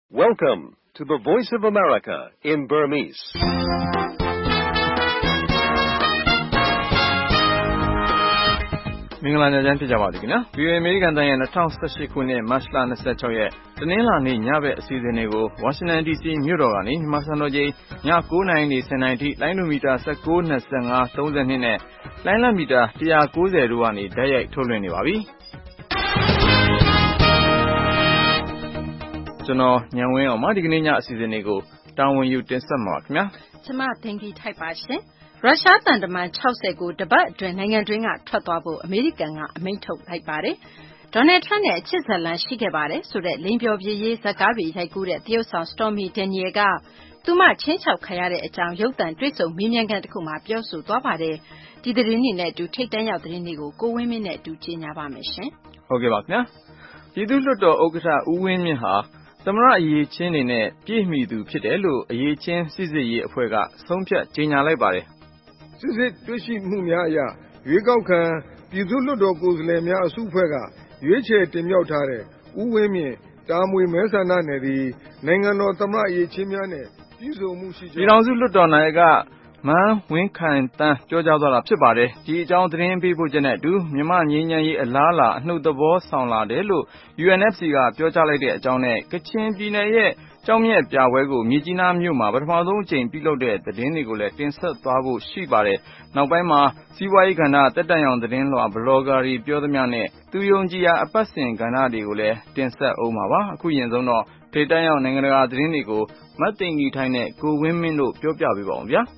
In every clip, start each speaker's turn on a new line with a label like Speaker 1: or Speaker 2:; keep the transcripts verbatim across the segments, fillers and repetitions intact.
Speaker 1: Welcome to the Voice of America in Burmese.
Speaker 2: ။မင်္ဂလာညချမ်းဖြစ်ကြပါစေခင်ဗျာ။ ဗီအိုအေ အမေရိကန်တန်ရဲ့ ၂၀၁၈ ခုနှစ် မတ်လ ၂၆ ရက် တနင်္လာနေ့ညဘက်အစီအစဉ်တွေကို ဝါရှင်တန်ဒီစီမြို့တော်ကနေ မြန်မာစံတော်ချိန် ည ၉ နာရီနေ ၁၀ နာရီထိ လိုင်းဒိုမီတာ ၁၉, ၂၅, ၃၂ နဲ့ လိုင်းလတ်မီတာ ၁၉၀ တို့ကနေ တိုက်ရိုက်ထုတ်လွှင့်နေပါပြီ။ ကျွန်တော်ညံဝင်းအောင်ပါ။ ဒီကနေ့ညအစီအစဉ်တွေကိုတာဝန်ယူတင်ဆက်မှာပါခင်ဗျာ
Speaker 3: ။ကျွန်မသိင်္ဂီထိုက်ပါရှင်။ရုရှားသံတမန် ၆၀ ကိုတပတ်အတွင်းနိုင်ငံတွင်းကထွက်သွားဖို့အမေရိကန်ကအမိန့်ထုတ်လိုက်ပါတယ်။ဒေါ်နယ်ထရမ့်နဲ့အချစ်ဇာတ်လမ်းရှိခဲ့ပါတယ်ဆိုတဲ့လိင်ပျော်ပြေရေးဇာတ်ကားတွေရိုက်ကူးတဲ့သရုပ်ဆောင် Stormy Daniel ကသူမချင်းချောက်ခံရတဲ့အကြောင်းရုပ်သံတွေ့ဆုံမေးမြန်းခန်းတစ်ခုမှာပြောဆိုသွားပါတယ်။ဒီသတင်းတွေနဲ့အတူထိပ်တန်းရောက်သတင်းတွေကိုကိုဝင်းမင်းနဲ့အတူကြီးညာပါမယ်ရှင်
Speaker 2: ။ဟုတ်ကဲ့ပါခင်ဗျာ။ပြည်သူ့လွှတ်တော်ဥက္ကဋ္ဌဦးဝင်းမြင့်ဟာသမရအရေးချင်းတွေနဲ့ပြည့်မီသူဖြစ်တယ်လို့အရေးချင်းစစ်စစ်ရေးအဖွဲ့ကဆုံးဖြတ်ကြေညာလိုက်ပါတယ်
Speaker 4: ။စစ်စစ်တွေ့ရှိမှုများအရရွေးကောက်ခံပြည်သူ့လွှတ်တော်ကိုယ်စားလှယ်များအစုအဖွဲ့ကရွေးချယ်တင်မြှောက်ထားတဲ့ဦးဝင်းမြင့်တာမွေမဲဆန္ဒနယ်သည်နိုင်ငံတော်သမရအရေးချင်းများနဲ့ပြည်စုံမှုရှိ
Speaker 2: ကြောင်းပြည်ထောင်စုလွှတ်တော်နာယကမန်းဝင်းခိုင်တန်းပြောကြားသွားတာဖြစ်ပါတယ်။ဒီအကြောင်းသတင်းပေးပို့ချက်နဲ့အတူမြန်မာငြိမ်းချမ်းရေးအလားအလာအနှုတ်သဘောဆောင်လာတယ်လို့ ယူအန်အက်ဖ်စီ ကပြောကြားလိုက်တဲ့အကြောင်းနဲ့ကချင်ပြည်နယ်ရဲ့ကျောက်မျက်ပြပွဲကိုမြစ်ကြီးနားမြို့မှာပထမဆုံးအကြိမ်ပြုလုပ်တဲ့သတင်းတွေကိုလည်းတင်ဆက်သွားဖို့ရှိပါတယ်။နောက်ပိုင်းမှာစီးပွားရေးကဏ္ဍတက်တန့်ရောင်သတင်းလွှာဘလော့ဂါတွေပြောသမျှနဲ့သူယုံကြည်ရာအပတ်စဉ်ကဏ္ဍတွေကိုလည်းတင်ဆက်အောင်ပါပါ။အခုရင်ဆုံးတော့ထိပ်တန်းရောက်နိုင်ငံတကာသတင်းတွေကိုမတ်သိင်္ဂီထိုက်နဲ့ကိုဝင်းမင်းတို့ပြောပြပေးပါအောင်ဗျာ။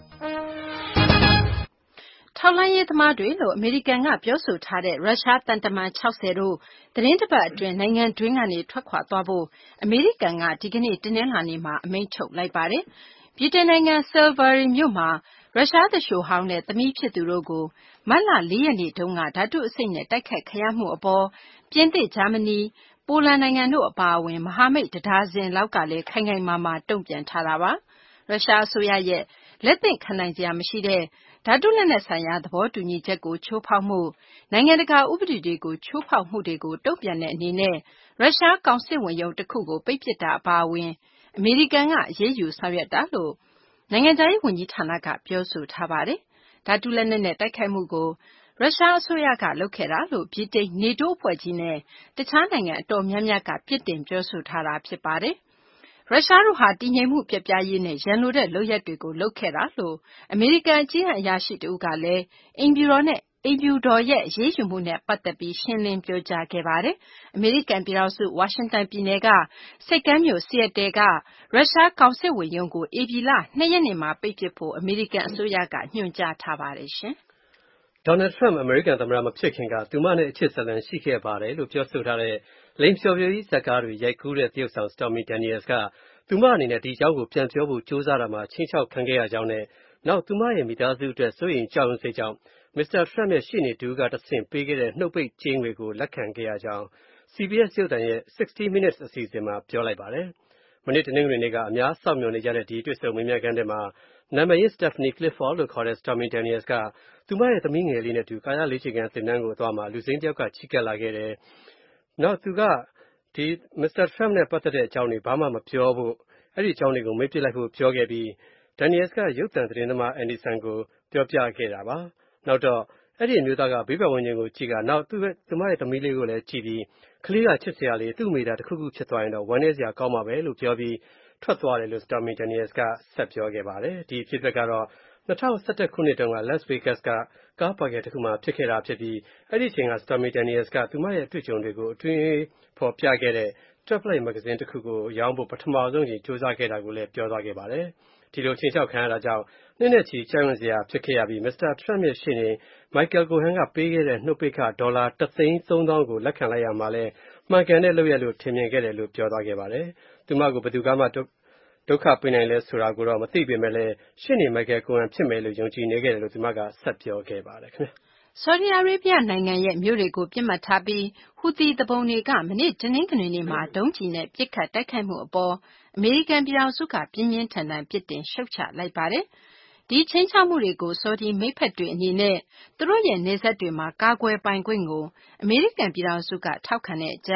Speaker 3: ထောက်လှမ်းရေးသမားတွေလို့အမေရိကန်ကပြောဆိုထားတဲ့ရုရှားသံတမန် ၆၀ တို့သတင်းတစ်ပတ်အတွင်းနိုင်ငံတွင်းကနေထွက်ခွာသွားဖို့အမေရိကန်ကဒီကနေ့တနင်္လာနေ့မှာအမိန့်ထုတ်လိုက်ပါတယ်။ဗြိတိန်နိုင်ငံ Salisbury မြို့မှာရုရှားသူလျှိုဟောင်းနဲ့သမီးဖြစ်သူတို့ကိုမတ်လ ၄ ရက်နေ့တုန်းကဓာတုအဆိပ်နဲ့တိုက်ခိုက်ခံရမှုအပေါ်ပြင်သစ်၊ဂျာမနီ၊ပိုလန်နိုင်ငံတို့အပါအဝင်မဟာမိတ်တစ်ဒါဇင်လောက်ကလည်းခိုင်ခိုင်မာမာတုံ့ပြန်ထားတာပါ။ရုရှားအစိုးရရဲ့လက်သင့်ခံနိုင်စရာမရှိတဲ့ဓာတုလက်နက်ဆိုင်ရာသဘောတူညီချက်ကိုချိုးဖောက်မှုနိုင်ငံတကာဥပဒေတွေကိုချိုးဖောက်မှုတွေကိုတုံ့ပြန်တဲ့အနေနဲ့ရုရှားကောင်စစ်ဝန်ရုံးတစ်ခုကိုပိတ်ပစ်တာအပါအဝင်အမေရိကန်ကအရေးယူဆောင်ရွက်တာလို့နိုင်ငံခြားရေးဝန်ကြီးဌာနကပြောဆိုထားပါတယ်။ဓာတုလက်နက်နဲ့တိုက်ခိုက်မှုကိုရုရှားအစိုးရကလုပ်ခဲ့တာလို့ဗြိတိန်နေတိုးအဖွဲ့ကြီးနဲ့တခြားနိုင်ငံအတော်များများကပြစ်တင်ပြောဆိုထားတာဖြစ်ပါတယ်။ရုရှားတို့ဟာတည်ငြိမ်မှုပျက်ပြားရေးနဲ့ရန်လိုတဲ့လုပ်ရပ်တွေကိုလုပ်ခဲ့တာလို့အမေရိကန်အကြီးအရာရှိတဦးကလည်းအိမ်ဖြူတော်နဲ့အိမ်ဖြူတော်ရဲ့အရေးယူမှုနဲ့ပတ်သက်ပြီးရှင်းလင်းပြောကြားခဲ့ပါတယ်။အမေရိကန်ပြည်ထောင်စုဝါရှင်တန်ပြည်နယ်ကဆိပ်ကမ်းမြို့ Seattle ကရုရှားကောင်စစ်ဝန်ရုံးကိုဧပြီလ ၂ ရက်နေ့မှာပိတ်ပစ်ဖို့အမေရိကန်အစိုးရကညွှန်ကြားထားပါတယ်ရှင်
Speaker 5: ။ဒေါ်နယ်ထရမ့်အမေရိကန်သမ္မတမဖြစ်ခင်ကသူမနဲ့အချစ်ဇာတ်လမ်းရှိခဲ့ပါတယ်လို့ပြောဆိုထားတဲ့လိင်ပျော်ပြေရေးဇာတ်ကားတွေရိုက်ကူးတဲ့သရုပ်ဆောင် Stormy Daniels ကသူမအနေနဲ့ဒီအကြောင်းကိုပြန်ပြောဖို့ကြိုးစားတာမှာချင်းချောက်ခံခဲ့ရကြောင်းနဲ့နောက်သူမရဲ့မိသားစုအတွက်စိုးရိမ်ကြောက်ရွံ့စိတ်ကြောင့်မစ္စတာထရမ့်ရဲ့ရှေ့နေတူကတဆင့်ပေးခဲ့တဲ့နှုတ်ပိတ်ကြေးငွေကိုလက်ခံခဲ့ရကြောင်း စီ ဘီ အက်စ် ရုပ်သံရဲ့sixty minutes အစီအစဉ်မှာပြောလိုက်ပါတယ်။မနေ့တနင်္ဂနွေနေ့ကအများစောင့်မျှော်နေကြတဲ့ဒီတွေ့ဆုံမေးမြန်းခန်းထဲမှာနာမည်ရင်း Stephanie Clifford လို့ခေါ်တဲ့ Stormy Daniels ကသူမရဲ့သမီးငယ်လေးနဲ့အတူကာယလေ့ကျင့်ခန်းသင်တန်းကိုအသွားမှာလူစိမ်းတစ်ယောက်ကချီးကပ်လာခဲ့တယ်။နောက်သူကဒီမစ္စတာထရမ့်နဲ့ပတ်သက်တဲ့အကြောင်းတွေဘာမှမပြောဖို့အဲ့ဒီအကြောင်းတွေကိုမေးပြလိုက်ဖို့ပြောခဲ့ပြီး Daniels ကရုပ်သံသတင်းသမား Anderson ကိုပြောပြခဲ့တာပါ။နောက်တော့အဲ့ဒီအမျိုးသားကဘေးပတ်ဝန်းကျင်ကိုကြည့်ကနောက်သူ့ရဲ့သူမရဲ့သမီးလေးကိုလည်းကြည့်ပြီးကလေးကချစ်စရာလေးသူ့မိသားတစ်ခုခုဖြစ်သွားရင်တော့ဝမ်းနည်းစရာကောင်းပါပဲလို့ပြောပြီးထွက်သွားတယ်လို့ Stormy Daniels ကဆက်ပြောခဲ့ပါတယ်။ဒီအဖြစ်အပျက်ကတော့၂၀၁၁ခုနှစ်တုန်းက Las Vegas ကကားပါကယ်တစ်ခုမှာဖြစ်ခဲ့တာဖြစ်ပြီးအဲ့ဒီအချိန်က Stormy Daniels ကသူမရဲ့အတွေ့အကြုံတွေကိုအတွင်းဖော်ပြခဲ့တဲ့Tabloid မဂ္ဂဇင်းတစ်ခုကိုရောင်းဖို့ပထမဆုံးအကြိမ်စူးစမ်းခဲ့တာကိုလည်းပြောသွားခဲ့ပါတယ်။ဒီလိုချင်းချောက်ခံရတာကြောင့်နှစ်နဲ့ချီကြောက်ရွံ့စရာဖြစ်ခဲ့ရပြီးမစ္စတာထရမ့်ရဲ့ရှေ့နေ Michael Cohen ကပေးခဲ့တဲ့နှုတ်ပိတ်ခဒေါ်လာတစ်သိန်းသုံးသောင်းကိုလက်ခံလိုက်ရမှာလဲမှန်ကန်တဲ့လုပ်ရပ်လို့ထင်မြင်ခဲ့တယ်လို့ပြောသွားခဲ့ပါတယ်။သူမကိုဘယ်သူကမှဒုက္ခပေးနိုင်လဲဆိုတာကိုတော့မသိပေမဲ့လည်းရှေ့နေ Michael Cohen ဖြစ်မယ်လို့ယုံကြည်နေခဲ့တယ်လို့သူမကဆက်ပြောခဲ့ပါတယ်ခင်ဗျာ
Speaker 3: ။ဆော်ဒီအာရေဗျနိုင်ငံရဲ့မြို့တွေကိုပြစ်မှတ်ထားပြီးဟူသီသူပုန်တွေကမနေ့တနင်္ဂနွေနေ့မှာဒုံးကျည်နဲ့ပစ်ခတ်တိုက်ခိုက်မှုအပေါ်အမေရိကန်ပြည်ထောင်စုကပြင်းပြင်းထန်ထန်ပြစ်တင်ရှုတ်ချလိုက်ပါတယ်။ဒီချိန်ချမှုတွေကိုဆော်ဒီမိတ်ဖက်တွေအနေနဲ့သူတို့ရဲ့နေဆက်တွေမှာကာကွယ်ပိုင်ခွင့်ကိုအမေရိကန်ပြည်ထောင်စုကထောက်ခံတဲ့အကြောင်း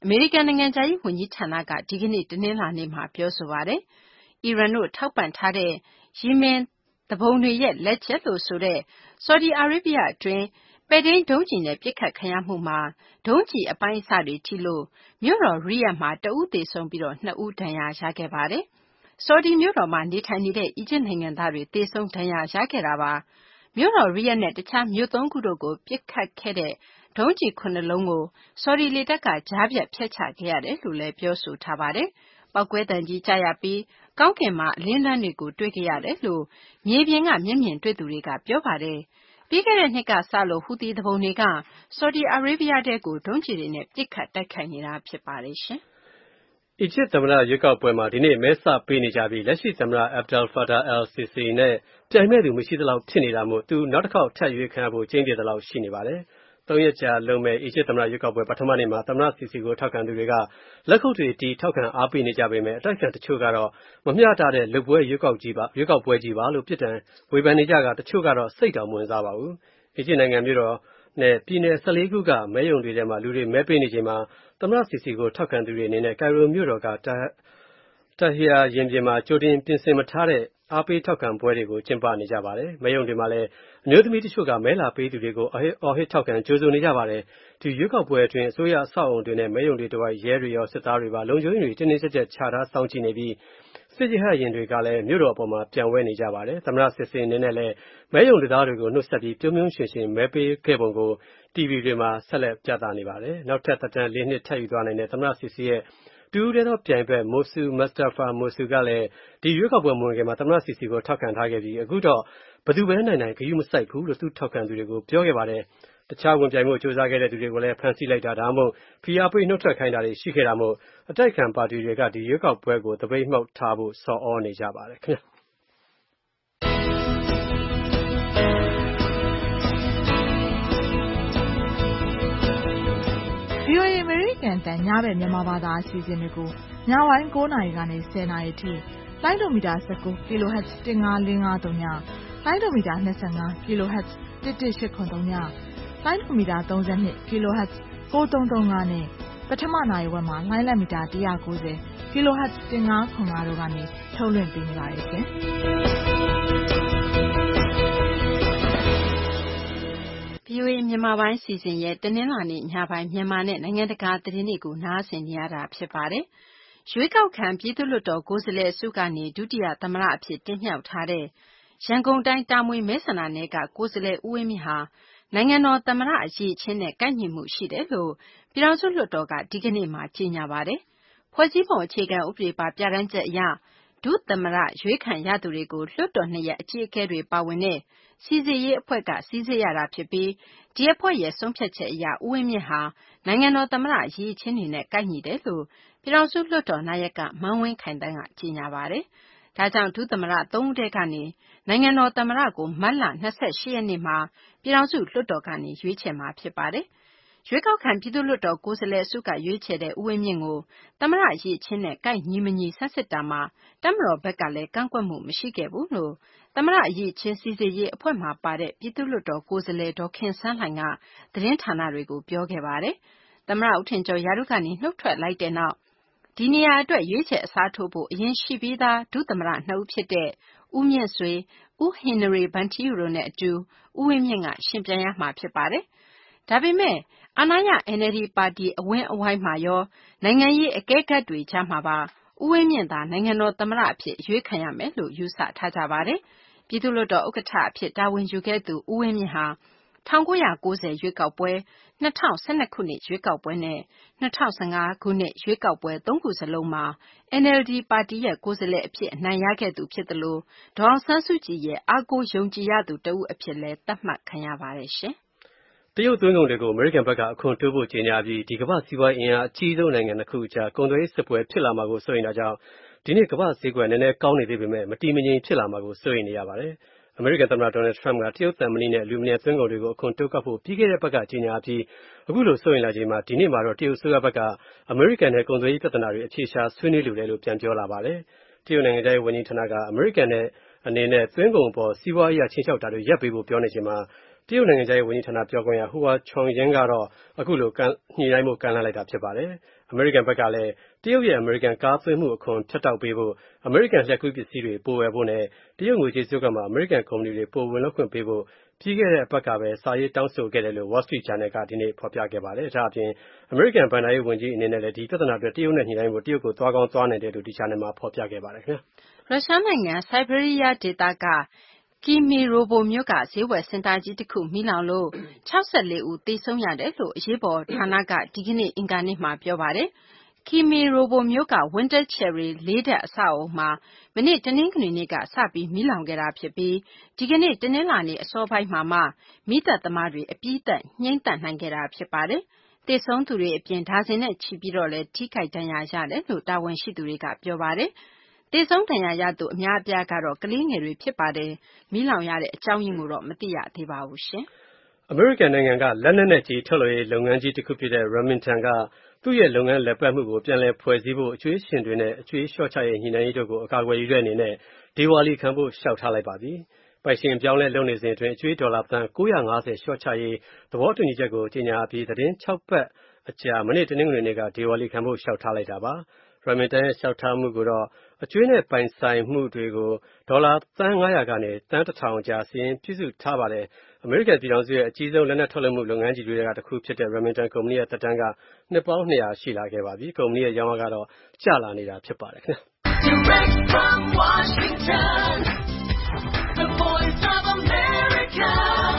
Speaker 3: အမေရိကန်နိုင်ငံခြားရေးဝန်ကြီးဌာနကဒီကနေ့တနင်္လာနေ့မှာပြောဆိုပါတယ်။အီရန်တို့ထောက်ပံ့ထားတဲ့ယီမင်သူပုန်တွေရဲ့လက်ချက်လို့ဆိုတဲ့ဆော်ဒီအာရေးဗျအတွင်းပဲ့ထိန်းဒုံးကျည်နဲ့ပစ်ခတ်ခံရမှုမှာဒုံးကျည်အပိုင်းအစတွေထိလို့မြို့တော်ရီယက်မှာတဦးသေဆုံးပြီးနှစ်ဦးဒဏ်ရာရခဲ့ပါတယ်။ဆော်ဒီမြို့တော်မှာနေထိုင်နေတဲ့အီဂျစ်နိုင်ငံသားတွေသေဆုံးဒဏ်ရာရခဲ့တာပါ။မြို့တော်ရီယက်နဲ့တခြားမြို့သုံးခုတို့ကိုပစ်ခတ်ခဲ့တဲ့ဒုံးကျည်ခုနှစ်လုံးကိုဆော်ဒီလေတပ်ကကြားဖြတ်ဖျက်ချခဲ့ရတယ်လို့လည်းပြောဆိုထားပါတယ်။ပေါက်ကွဲသံကြီးကြားရပြီးကောင်းကင်မှာအလင်းတန်းတွေကိုတွေ့ခဲ့ရတယ်လို့မြေပြင်ကမျက်မြင်တွေ့သူတွေကပြောပါတယ်။ပြီးခဲ့တဲ့နှစ်ကစလို့ဟူသီသူပုန်တွေကဆော်ဒီအာရေးဗျထဲကိုဒုံးကျည်တွေနဲ့ပစ်ခတ်တိုက်ခိုက်နေတာဖြစ်ပါတယ်ရှင်
Speaker 5: ။အီဂျစ်သမ္မတရွေးကောက်ပွဲမှာဒီနေ့မဲစပေးနေကြပြီးလက်ရှိသမ္မတ Abdel Fattah al-Sisi နဲ့ပြိုင်မဲ့သူမရှိသလောက်ဖြစ်နေတာမို့သူနောက်တစ်ခေါက်ထပ်ရွေးခံရဖို့ကျင်းပြသလောက်ရှိနေပါတယ်။သုံးရက်ကြာလုံမဲ့အီဂျစ်သမ္မတရွေးကောက်ပွဲပထမနေ့မှာသမ္မတ Sisi ကိုထောက်ခံသူတွေကလက်ခုပ်တွေတီးထောက်ခံအားပေးနေကြပေမဲ့အတိုက်ခံတချို့ကတော့မမျှတတဲ့လူပွဲရွေးကောက်ကြီးပါရွေးကောက်ပွဲကြီးပါလို့ပြစ်ဒဏ်ဝေဖန်နေကြကတချို့ကတော့စိတ်တောင်မဝင်စားပါဘူး။အီဂျစ်နိုင်ငံမြို့တော်နဲ့ပြည်နယ်၁၄ခုကမဲရုံတွေထဲမှာလူတွေမဲပေးနေချိန်မှာသမ္မတ Sisi ကိုထောက်ခံသူတွေအနေနဲ့ကိုင်ရိုမြို့တော်ကတာဟီယာရင်ပြင်မှာကြိုတင်ပြင်ဆင်မထားတဲ့အားပေးထောက်ခံပွဲတွေကိုကျင်းပနေကြပါတယ်။မဲရုံတွေမှာလည်းအမျိုးသမီးတချို့ကမဲလာပေးသူတွေကိုအော်ဟစ်ထောက်ခံကြိုဆိုနေကြပါတယ်။ဒီရွေးကောက်ပွဲအတွင်းအစိုးရအဆောက်အုံတွေနဲ့မဲရုံတွေတဝိုက်ရဲတွေရောစစ်သားတွေပါလုံခြုံရေးတွေတင်းတင်းကျပ်ကျပ်ချထားစောင့်ကြည့်နေပြီးစစ်ရဟတ်ရင်တွေကလည်းမြို့တော်အပေါ်မှာပြန်ဝဲနေကြပါတယ်။သမ္မတ Sisi အနေနဲ့လည်းမဲရုံသားတွေကိုနှုတ်ဆက်ပြီးပြုံးပြုံးရွှင်ရွှင်မဲပေးခဲ့ပုံကိုတီဗီတွေမှာဆက်လက်ပြသနေပါတယ်။နောက်ထပ်သက်တမ်းလေးနှစ်ထပ်ယူသွားနိုင်တဲ့သမ္မတ Sisi ရဲ့တူဦးတဲ့သောပြိုင်ဘက် Mosu Mustafa Mosu ကလည်းဒီရွေးကောက်ပွဲမဝင်ခင်မှာသမ္မတ Sisi ကိုထောက်ခံထားခဲ့ပြီးအခုတော့ဘယ်သူပဲနိုင်နိုင်ဂရုမစိုက်ဘူးလို့သူထောက်ခံသူတွေကိုပြောခဲ့ပါတယ်။တခြားဝင်ပြိုင်မှုစ조사ခဲ့တဲ့သူတွေကိုလည်းဖမ်းဆီးလိုက်တာဒါမှမဟုတ်ဖိအားပေးနှုတ်ထွက်ခိုင်းတာတွေရှိခဲ့တာမို့အတိုက်ခံပါတီတွေကဒီရွေးကောက်ပွဲကိုသပိတ်မှောက်ထားဖို့ဆော်ဩနေကြပါတယ်ခင်ဗျာ။
Speaker 6: ဗွီအိုအေ American တန်ညဘက်မြန်မာဘာသာအစီအစဉ်တွေကိုညပိုင်း၉နာရီကနေ၁၀နာရီထိလိုင်းဒိုမီတာ၁၉ kHz ၁၅၄၅၃ညလိုင်းဒိုမီတာ၂၅ kHz ၁၁၈၇၃ညလိုင်းဒိုမီတာ၃၂ kHz ၉၃၃၅နဲ့ပထမနာရီဝက်မှာလိုင်းလက်မီတာ၁၉၀ kHz ၁၅၇၅တို့ကနေထုတ်လွှင့်ပေးနေပါတယ်ရှင်။
Speaker 3: ဗွီအိုအေမြန်မာပိုင်းစီစဉ်ရဲ့တနင်္လာနေ့ညပိုင်းမြန်မာနဲ့နိုင်ငံတကာသတင်းတွေကိုနားဆင်နေရတာဖြစ်ပါတယ်။ရွေးကောက်ခံပြည်သူ့လွှတ်တော်ကိုယ်စားလှယ်စုကနေဒုတိယသမ္မတအဖြစ်တင်မြှောက်ထားတဲ့ရန်ကုန်တိုင်းတာမွေမဲဆန္ဒနယ်ကကိုယ်စားလှယ်ဦးဝင်းမြင့်ဟာနိုင်ငံတော်သမ္မတအရေးချင်းနဲ့ကိုက်ညီမှုရှိတယ်လို့ပြည်ထောင်စုလွှတ်တော်ကဒီကနေ့မှကြေညာပါတယ်။ဖွဲ့စည်းပုံအခြေခံဥပဒေပါပြဋ္ဌာန်းချက်အရဒုသမ္မတရွေးခံရသူတွေကိုလွှတ်တော်နှစ်ရပ်အကြီးအကဲတွေပါဝင်တဲ့စီစစ်ရေးအဖွဲ့ကစီစစ်ရတာဖြစ်ပြီးဒီအဖွဲ့ရဲ့ဆုံးဖြတ်ချက်အရဦးဝင်းမြင့်ဟာနိုင်ငံတော်သမ္မတအရေးချင်းတွေနဲ့ကိုက်ညီတယ်လို့ပြည်ထောင်စုလွှတ်တော်နာယကမန်းဝင်းခိုင်တန်းကကြေညာပါတယ်။ဒါကြောင့်ဒုသမ္မတသုံးဦးထဲကနေနိုင်ငံတော်သမ္မတကိုမတ်လ၂၈ရက်နေ့မှာပြည်ထောင်စုလွှတ်တော်ကနေရွေးချယ်မှာဖြစ်ပါတယ်။ရွေးကောက်ခံပြည်သူ့လွှတ်တော်ကိုယ်စားလှယ်စုကရွေးချယ်တဲ့ဦးဝင်းမြင့်ကိုသမ္မတအရေးချင်းနဲ့ကိုက်ညီမညီဆန်းစစ်တာမှာတပ်မတော်ဘက်ကလည်းကန့်ကွက်မှုမရှိခဲ့ဘူးလို့သမ္မတအရေးချင်းစီစစ်ရေးအဖွဲ့မှာပါတဲ့ပြည်သူ့လွှတ်တော်ကိုယ်စားလှယ်ဒေါ်ခင်စန်းလှိုင်ကသတင်းဌာနတွေကိုပြောခဲ့ပါတယ်။သမ္မတဦးထင်ကျော်ရာထူးကနေနှုတ်ထွက်လိုက်တဲ့နောက်ဒီနေရာအတွက်ရွေးချယ်အစားထိုးဖို့အရင်ရှိပြီးသားဒုသမ္မတနှစ်ဦးဖြစ်တဲ့ဦးမြင့်ဆွေ၊ဦးဟင်နရီဗန်ထီးယူတို့နဲ့အတူဦးဝင်းမြင့်ကရှင်ပြိုင်ရမှာဖြစ်ပါတယ်။ဒါပေမဲ့အာဏာရ အန်အယ်လ်ဒီ ပါတီအဝန်းအဝိုင်းမှာရောနိုင်ငံရေးအကဲခတ်တွေကြားမှာပါဦးဝင်းမြင့်သာနိုင်ငံတော်သမ္မတအဖြစ်အရွေးခံရမယ်လို့ယူဆထားကြပါတယ်။ပြည်သူ့လွှတ်တော်ဥက္ကဋ္ဌအဖြစ်တာဝန်ယူခဲ့သူဦးဝင်းမြင့်ဟာ၁၉၉၀ရွေးကောက်ပွဲ၂၀၁၂ခုနှစ်ရွေးကောက်ပွဲနဲ့၂၀၁၅ခုနှစ်ရွေးကောက်ပွဲသုံးခုစလုံးမှာ အန်အယ်လ်ဒီ ပါတီရဲ့ကိုယ်စားလှယ်အဖြစ်အနိုင်ရခဲ့သူဖြစ်သလိုဒေါ်အောင်ဆန်းစုကြည်ရဲ့အားကိုးယုံကြည်ရသူတဦးအဖြစ်လည်းသတ်မှတ်ခံရပါတယ်ရှင်
Speaker 5: ။တရုတ်သွင်းကုန်တွေကိုအမေရိကန်ဘက်ကအခွန်တိုးဖို့ကြေညာပြီးဒီကမ္ဘာစီးပွားရေးအင်အားအကြီးဆုံးနိုင်ငံတစ်ခုကြားကုန်သွယ်ရေးစစ်ပွဲဖြစ်လာမှာကိုစိုးရိမ်တာကြောင့်ဒီနေ့ကမ္ဘာဈေးကွက်နည်းနည်းကောင်းနေသေးပေမဲ့မတည်မငြိမ်ဖြစ်လာမှာကိုစိုးရိမ်နေရပါတယ်။အမေရိကန်သမ္မတဒေါ်နယ်ထရမ့်ကတရုတ်သံမဏိနဲ့အလူမီနီယံသွင်းကုန်တွေကိုအခွန်တိုးကောက်ဖို့ပြီးခဲ့တဲ့ဘက်ကကြေညာပြီးအခုလိုစိုးရိမ်လာချိန်မှာဒီနေ့မှာတော့တရုတ်အစိုးရဘက်ကအမေရိကန်နဲ့ကုန်သွယ်ရေးပြဿနာတွေအဖြေရှာဆွေးနွေးလိုတယ်လို့ပြန်ပြောလာပါတယ်။တရုတ်နိုင်ငံခြားရေးဝန်ကြီးဌာနကအမေရိကန်နဲ့အနေနဲ့သွင်းကုန်အပေါ်စီးပွားရေးချင်းချောက်တာတွေရပ်ပေးဖို့ပြောနေချိန်မှာတရုတ်နိုင်ငံခြားရေးဝန်ကြီးဌာနပြောခွင့်ရဟူဝါချွန်ယင်းကတော့အခုလိုညှိနှိုင်းမှုကမ်းလှမ်းလိုက်တာဖြစ်ပါတယ်။အမေရိကန်ဘက်ကလည်းတရုတ်ရဲ့အမေရိကန်ကားသွင်းမှုအခွန်ဖြတ်တောက်ပေးဖို့အမေရိကန်လက်ကူးပစ္စည်းတွေပိုဝယ်ဖို့နဲ့တရုတ်ငွေကြေးစုကမှာအမေရိကန်ကုမ္ပဏီတွေပိုဝင်လုပ်ခွင့်ပေးဖို့ပြီးခဲ့တဲ့အပတ်ကပဲစာရေးတောင်းဆိုခဲ့တယ်လို့ Wall Street Journal ကဒီနေ့ဖော်ပြခဲ့ပါတယ်။ဒါအပြင်အမေရိကန်ဘဏ္ဍာရေးဝန်ကြီးအနေနဲ့လည်းဒီပြဿနာအတွက်တရုတ်နဲ့ညှိနှိုင်းဖို့တရုတ်ကိုသွားကောင်းသွားနိုင်တယ်လို့ဒီ channel မှာဖော်ပြခဲ့ပါတယ်ခင်ဗျာ
Speaker 3: ။ရုရှားနိုင်ငံဆိုက်ဘေးရီးယားဒေသကကီမီရိုဘိုမြို့ကဈေးဝယ်စင်တာကြီးတစ်ခုမီးလောင်လို့၆၄ဦးသေဆုံးရတယ်လို့အရေးပေါ်ဌာနကဒီကနေ့အင်္ဂါနေ့မှာပြောပါတယ်။ကီမီရိုဘိုမြို့က Winter Cherry လေးထပ်အဆောက်အအုံမှာမနေ့တနင်္ဂနွေနေ့ကစပြီးမီးလောင်ခဲ့တာဖြစ်ပြီးဒီကနေ့တနင်္လာနေ့အစောပိုင်းမှာမှမီးသတ်သမားတွေအပြီးသတ်ငြိမ်းသတ်နိုင်ခဲ့တာဖြစ်ပါတယ်။သေဆုံးသူတွေအပြင်ဒါဇင်နဲ့ချီပြီးတော့လည်းထိခိုက်ဒဏ်ရာရတယ်လို့တာဝန်ရှိသူတွေကပြောပါတယ်။သေဆုံးဒဏ်ရာရသူအများအပြားကတော့ကလေးငယ်တွေဖြစ်ပါတယ်။မီးလောင်ရတဲ့အကြောင်းရင်းကိုတော့မသိရသေးပါဘူးရှင်
Speaker 5: ။အမေရိကန်နိုင်ငံကလက်နက်နဲ့ကြီးထုတ်လုပ်ရေးလုပ်ငန်းကြီးတစ်ခုဖြစ်တဲ့ Remington ကသူ့ရဲ့လုပ်ငန်းလက်ပတ်မှုကိုပြန်လည်ဖွဲ့စည်းဖို့အကျွေးရှင်တွေနဲ့အကျွေးလျှော့ချရေးညှိနှိုင်းရေးတို့ကိုအကာအကွယ်ယူတဲ့အနေနဲ့ဒေဝါလီခံဖို့လျှောက်ထားလိုက်ပါပြီ။ပိုင်ရှင်ပြောင်းလဲလုပ်နေစဉ်အတွင်းအကျွေးဒေါ်လာသန်း၉၅၀လျှော့ချရေးသဘောတူညီချက်ကိုကြေညာပြီးသတင်း၆ပတ်အကြာမနေ့တနင်္ဂနွေနေ့ကဒေဝါလီခံဖို့လျှောက်ထားလိုက်တာပါ။ Remington ရဲ့လျှောက်ထားမှုကိုတော့အကျွေးနဲ့ပိုင်ဆိုင်မှုတွေကိုဒေါ်လာသန်း၅ရာကနေသန်းတစ်ထောင်အကြားစီရင်ပြုစုထားပါတယ်။အမေရိကန်ပြည်ထောင်စုရဲ့အကြီးဆုံးလက်နက်ထုတ်လုပ်မှုလုပ်ငန်းကြီးတွေကတစ်ခုဖြစ်တဲ့ Remington ကုမ္ပဏီရဲ့သက်တမ်းကနှစ်ပေါင်း၂ရာရှိလာခဲ့ပါပြီ။ကုမ္ပဏီရဲ့ရောင်းအားကတော့ကျလာနေတာဖြစ်ပါတယ်ခင်ဗျာ။ Direct from Washington, the voice of America,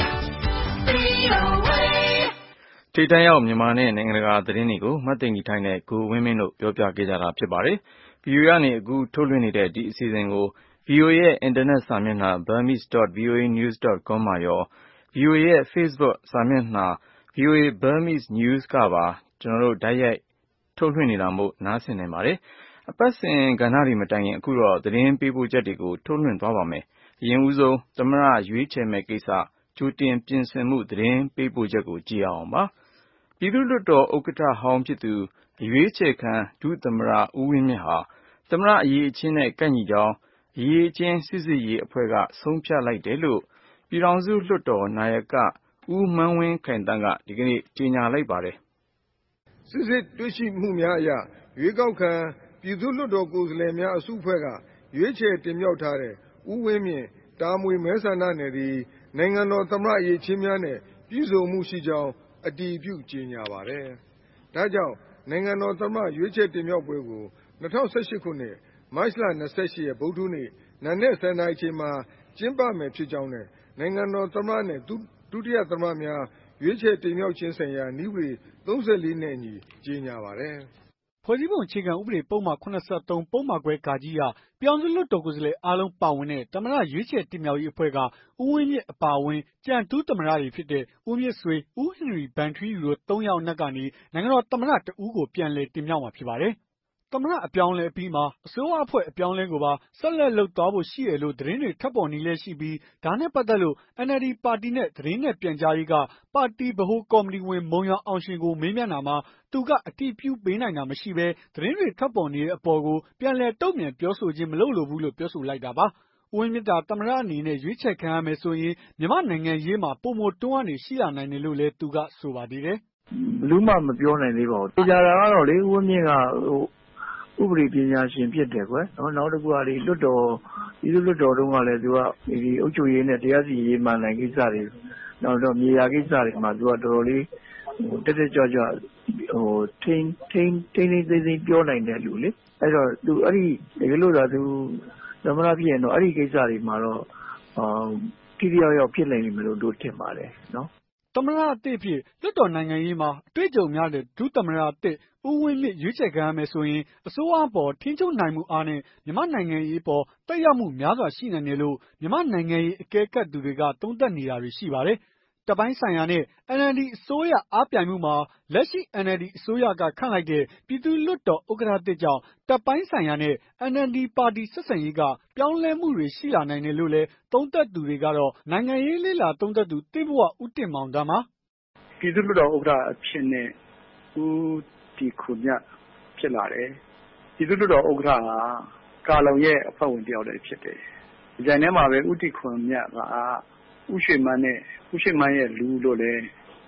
Speaker 5: V O A
Speaker 2: ထိပ်တန်းရောက်မြန်မာနဲ့နိုင်ငံတကာသတင်းတွေကိုမတ်သိင်္ဂီထိုင်းနဲ့ကိုဝင်းမင်းတို့ပြောပြခဲ့ကြတာဖြစ်ပါတယ်။ ဗွီအိုအေကနေအခုထုတ်လွှင့်နေတဲ့ဒီအစီအစဉ်ကို ဗွီအိုအေရဲ့အင်တာနက်စာမျက်နှာ burmese dot voa news dot com မှာရော ဗွီအိုအေရဲ့ Facebook စာမျက်နှာ ဗွီအိုအေ Burmese News ကပါကျွန်တော်တို့တိုက်ရိုက်ထုတ်လွှင့်နေတာမို့နားဆင်နိုင်ပါတယ်။အပတ်စဉ်ကဏ္ဍတွေမတိုင်ခင်အခုတော့သတင်းပေးပို့ချက်တွေကိုထုတ်လွှင့်သွားပါမယ်။အရင်ဦးဆုံးသမ္မတရွေးချယ်မဲ့ကိစ္စကြိုတင်ပြင်ဆင်မှုသတင်းပေးပို့ချက်ကိုကြည့်အောင်ပါ။ပြည်သူ့လွှတ်တော်ဥက္ကဋ္ဌဟောင်းဖြစ်သူအရွေးချယ်ခံဒုသမ္မတဦးဝင်းမြင့်ဟာသမ္မတအရေးအချင်းနဲ့ကိုက်ညီကြောင်းအရေးအချင်းစစ်စစ်ရေးအဖွဲ့ကဆုံးဖြတ်လိုက်တယ်လို့ပြည်ထောင်စုလွှတ်တော်နာယကဦးမန်းဝင်းခိုင်တန်းကဒီကနေ့ကြေညာလိုက်ပါတယ်
Speaker 4: ။စစ်စစ်တွေ့ရှိမှုများအရရွေးကောက်ခံပြည်သူ့လွှတ်တော်ကိုယ်စားလှယ်များအစုအဖွဲ့ကရွေးချယ်တင်မြှောက်ထားတဲ့ဦးဝင်းမြင့်တာမွေမဲဆန္ဒနယ်သည်နိုင်ငံတော်သမ္မတအရေးချင်းများနဲ့ပြည်စုံမှုရှိကြောင်းအတည်ပြုကြေညာပါတယ်။ဒါကြောင့်နိုင်ငံတော်သမ္မတရွေးချယ်တင်မြှောက်ပွဲကို၂၀၁၈ခုနှစ်မတ်လ၂၈ရက်ဗုဒ္ဓဟူးနေ့နံနက်၁၀နာရီချိန်မှာကျင်းပမယ်ဖြစ်ကြောင်းနဲ့နိုင်ငံတော်သမ္မတနဲ့ဒုတိယသမ္မတများရွေးချယ်တင်မြှောက်ခြင်းဆိုင်ရာနည်းဥပဒေသုံး၄နဲ့အညီကြေညာပါတယ်
Speaker 7: ။ဖွဲ့စည်းပုံအခြေခံဥပဒေပုဒ်မ၇၃ပုဒ်မခွဲဂါကြီးအရပြည်ထောင်စုလွှတ်တော်ကိုယ်စားလှယ်အားလုံးပါဝင်တဲ့သမ္မတရွေးချယ်တင်မြှောက်ရေးအဖွဲ့ကဦးဝင်းမြင့်အပါအဝင်ကြံဒုသမ္မတတွေဖြစ်တဲ့ဦးမြင့်ဆွေ၊ဦးဟင်နရီဗန်ထီးယူတို့သုံးယောက်အနက်ကနေနိုင်ငံတော်သမ္မတတဦးကိုပြန်လည်တင်မြှောက်မှာဖြစ်ပါတယ်။သမ္မတအပြောင်းလဲအပြီးမှာအစိုးရအဖွဲ့အပြောင်းလဲကိုပါဆက်လက်လုပ်သွားဖို့ရှိတယ်လို့သတင်းတွေထွက်ပေါ်နေလဲရှိပြီးဒါနဲ့ပတ်သက်လို့ အန်အယ်လ်ဒီ ပါတီနဲ့သတင်းနဲ့ပြန်ကြားရေးကပါတီဗဟိုကော်မတီဝင်မုံရွာအောင်ရှင်ကိုမေးမြန်းတာမှာသူကအတည်ပြုပေးနိုင်တာမရှိဘဲသတင်းတွေထွက်ပေါ်နေတဲ့အပေါ်ကိုပြန်လည်တုံ့ပြန်ပြောဆိုခြင်းမလုပ်လိုဘူးလို့ပြောဆိုလိုက်တာပါ။ဦးဝင်းမြင့်တာသမ္မတအနေနဲ့ရွေးချယ်ခံရမယ်ဆိုရင်မြန်မာနိုင်ငံရေးမှာပုံမတွန်းအနေရှိလာနိုင်တယ်လို့လည်းသူကဆိုပါသေးတယ်
Speaker 8: ။ဘယ်သူမှမပြောနိုင်သေးပါဘူး။တေချာတာကတော့လေဦးဝင်းမြင့်ကဟိုဥပဒေပညာရှင်ဖြစ်တယ်ကွယ်နော်နောက်တစ်ခုကဒီလွတ်တော်ဒီလွတ်တော်တုန်းကလည်းသူကဒီအုပ်ချုပ်ရေးနဲ့တရားစီရင်မှန်နိုင်ကိစ္စတွေနောက်တော့မြေယာကိစ္စတွေမှာသူကတော်တော်လေးဟိုတက်တက်ကြွကြွဟိုထိန်းထိန်းထိန်းထိန်းသိမ်းသိမ်းပြောနိုင်တဲ့လူလေအဲ့တော့သူအဲ့ဒီတကယ်လို့သာသူသမ္မတဖြစ်ရင်တော့အဲ့ဒီကိစ္စတွေမှာတော့အာတိတိယောက်ယောက်ဖြစ်နိုင်မယ်လို့တို့ထင်ပါတယ်နော်
Speaker 7: သမ္မတအသစ်ဖြစ်လွတ်တော်နိုင်ငံရေးမှာအတွေ့အကြုံများတဲ့ဒုသမ္မတအသစ်ဦးဝင်းမြင့်ရွေးချယ်ခံရမယ်ဆိုရင်အစိုးရအပေါ်ထိန်းချုပ်နိုင်မှုအားနဲ့မြန်မာနိုင်ငံရေးပေါ်တက်ရောက်မှုများစွာရှိနိုင်တယ်လို့မြန်မာနိုင်ငံရေးအကဲခတ်သူတွေကသုံးသပ်နေတာတွေရှိပါတယ်။တပ်ပိုင်းဆိုင်ရာနဲ့ အန်အယ်လ်ဒီ အစိုးရအားပြိုင်မှုမှာလက်ရှိ အန်အယ်လ်ဒီ အစိုးရကခန့်လိုက်တဲ့ပြည်သူ့လွှတ်တော်ဥက္ကဋ္ဌသစ်ကြောင့်တပ်ပိုင်းဆိုင်ရာနဲ့ အန်အယ်လ်ဒီ ပါတီဆက်ဆံရေးကပြောင်းလဲမှုတွေရှိလာနိုင်တယ်လို့လည်းသုံးသပ်သူတွေကတော့နိုင်ငံရေးလေ့လာသုံးသပ်သူသစ်ဘဝဦးတင်မောင်တန်းပါ
Speaker 8: ။ပြည်သူ့လွှတ်တော်ဥက္ကဋ္ဌအဖြစ်နဲ့ဦးဒီခုမြတ်ဖြစ်လာတယ်။ပြည်သူ့လွှတ်တော်ဥက္ကဋ္ဌဟာကာလုံရဲ့အဖွဲ့ဝင်တယောက်လည်းဖြစ်တယ်။ဒီကြိုင်ထဲမှာပဲဦးတီခွန်မြတ်ကဦးရွှေမန်းနဲ့ဦးရွှေမန်းရဲ့လူလို့လည်း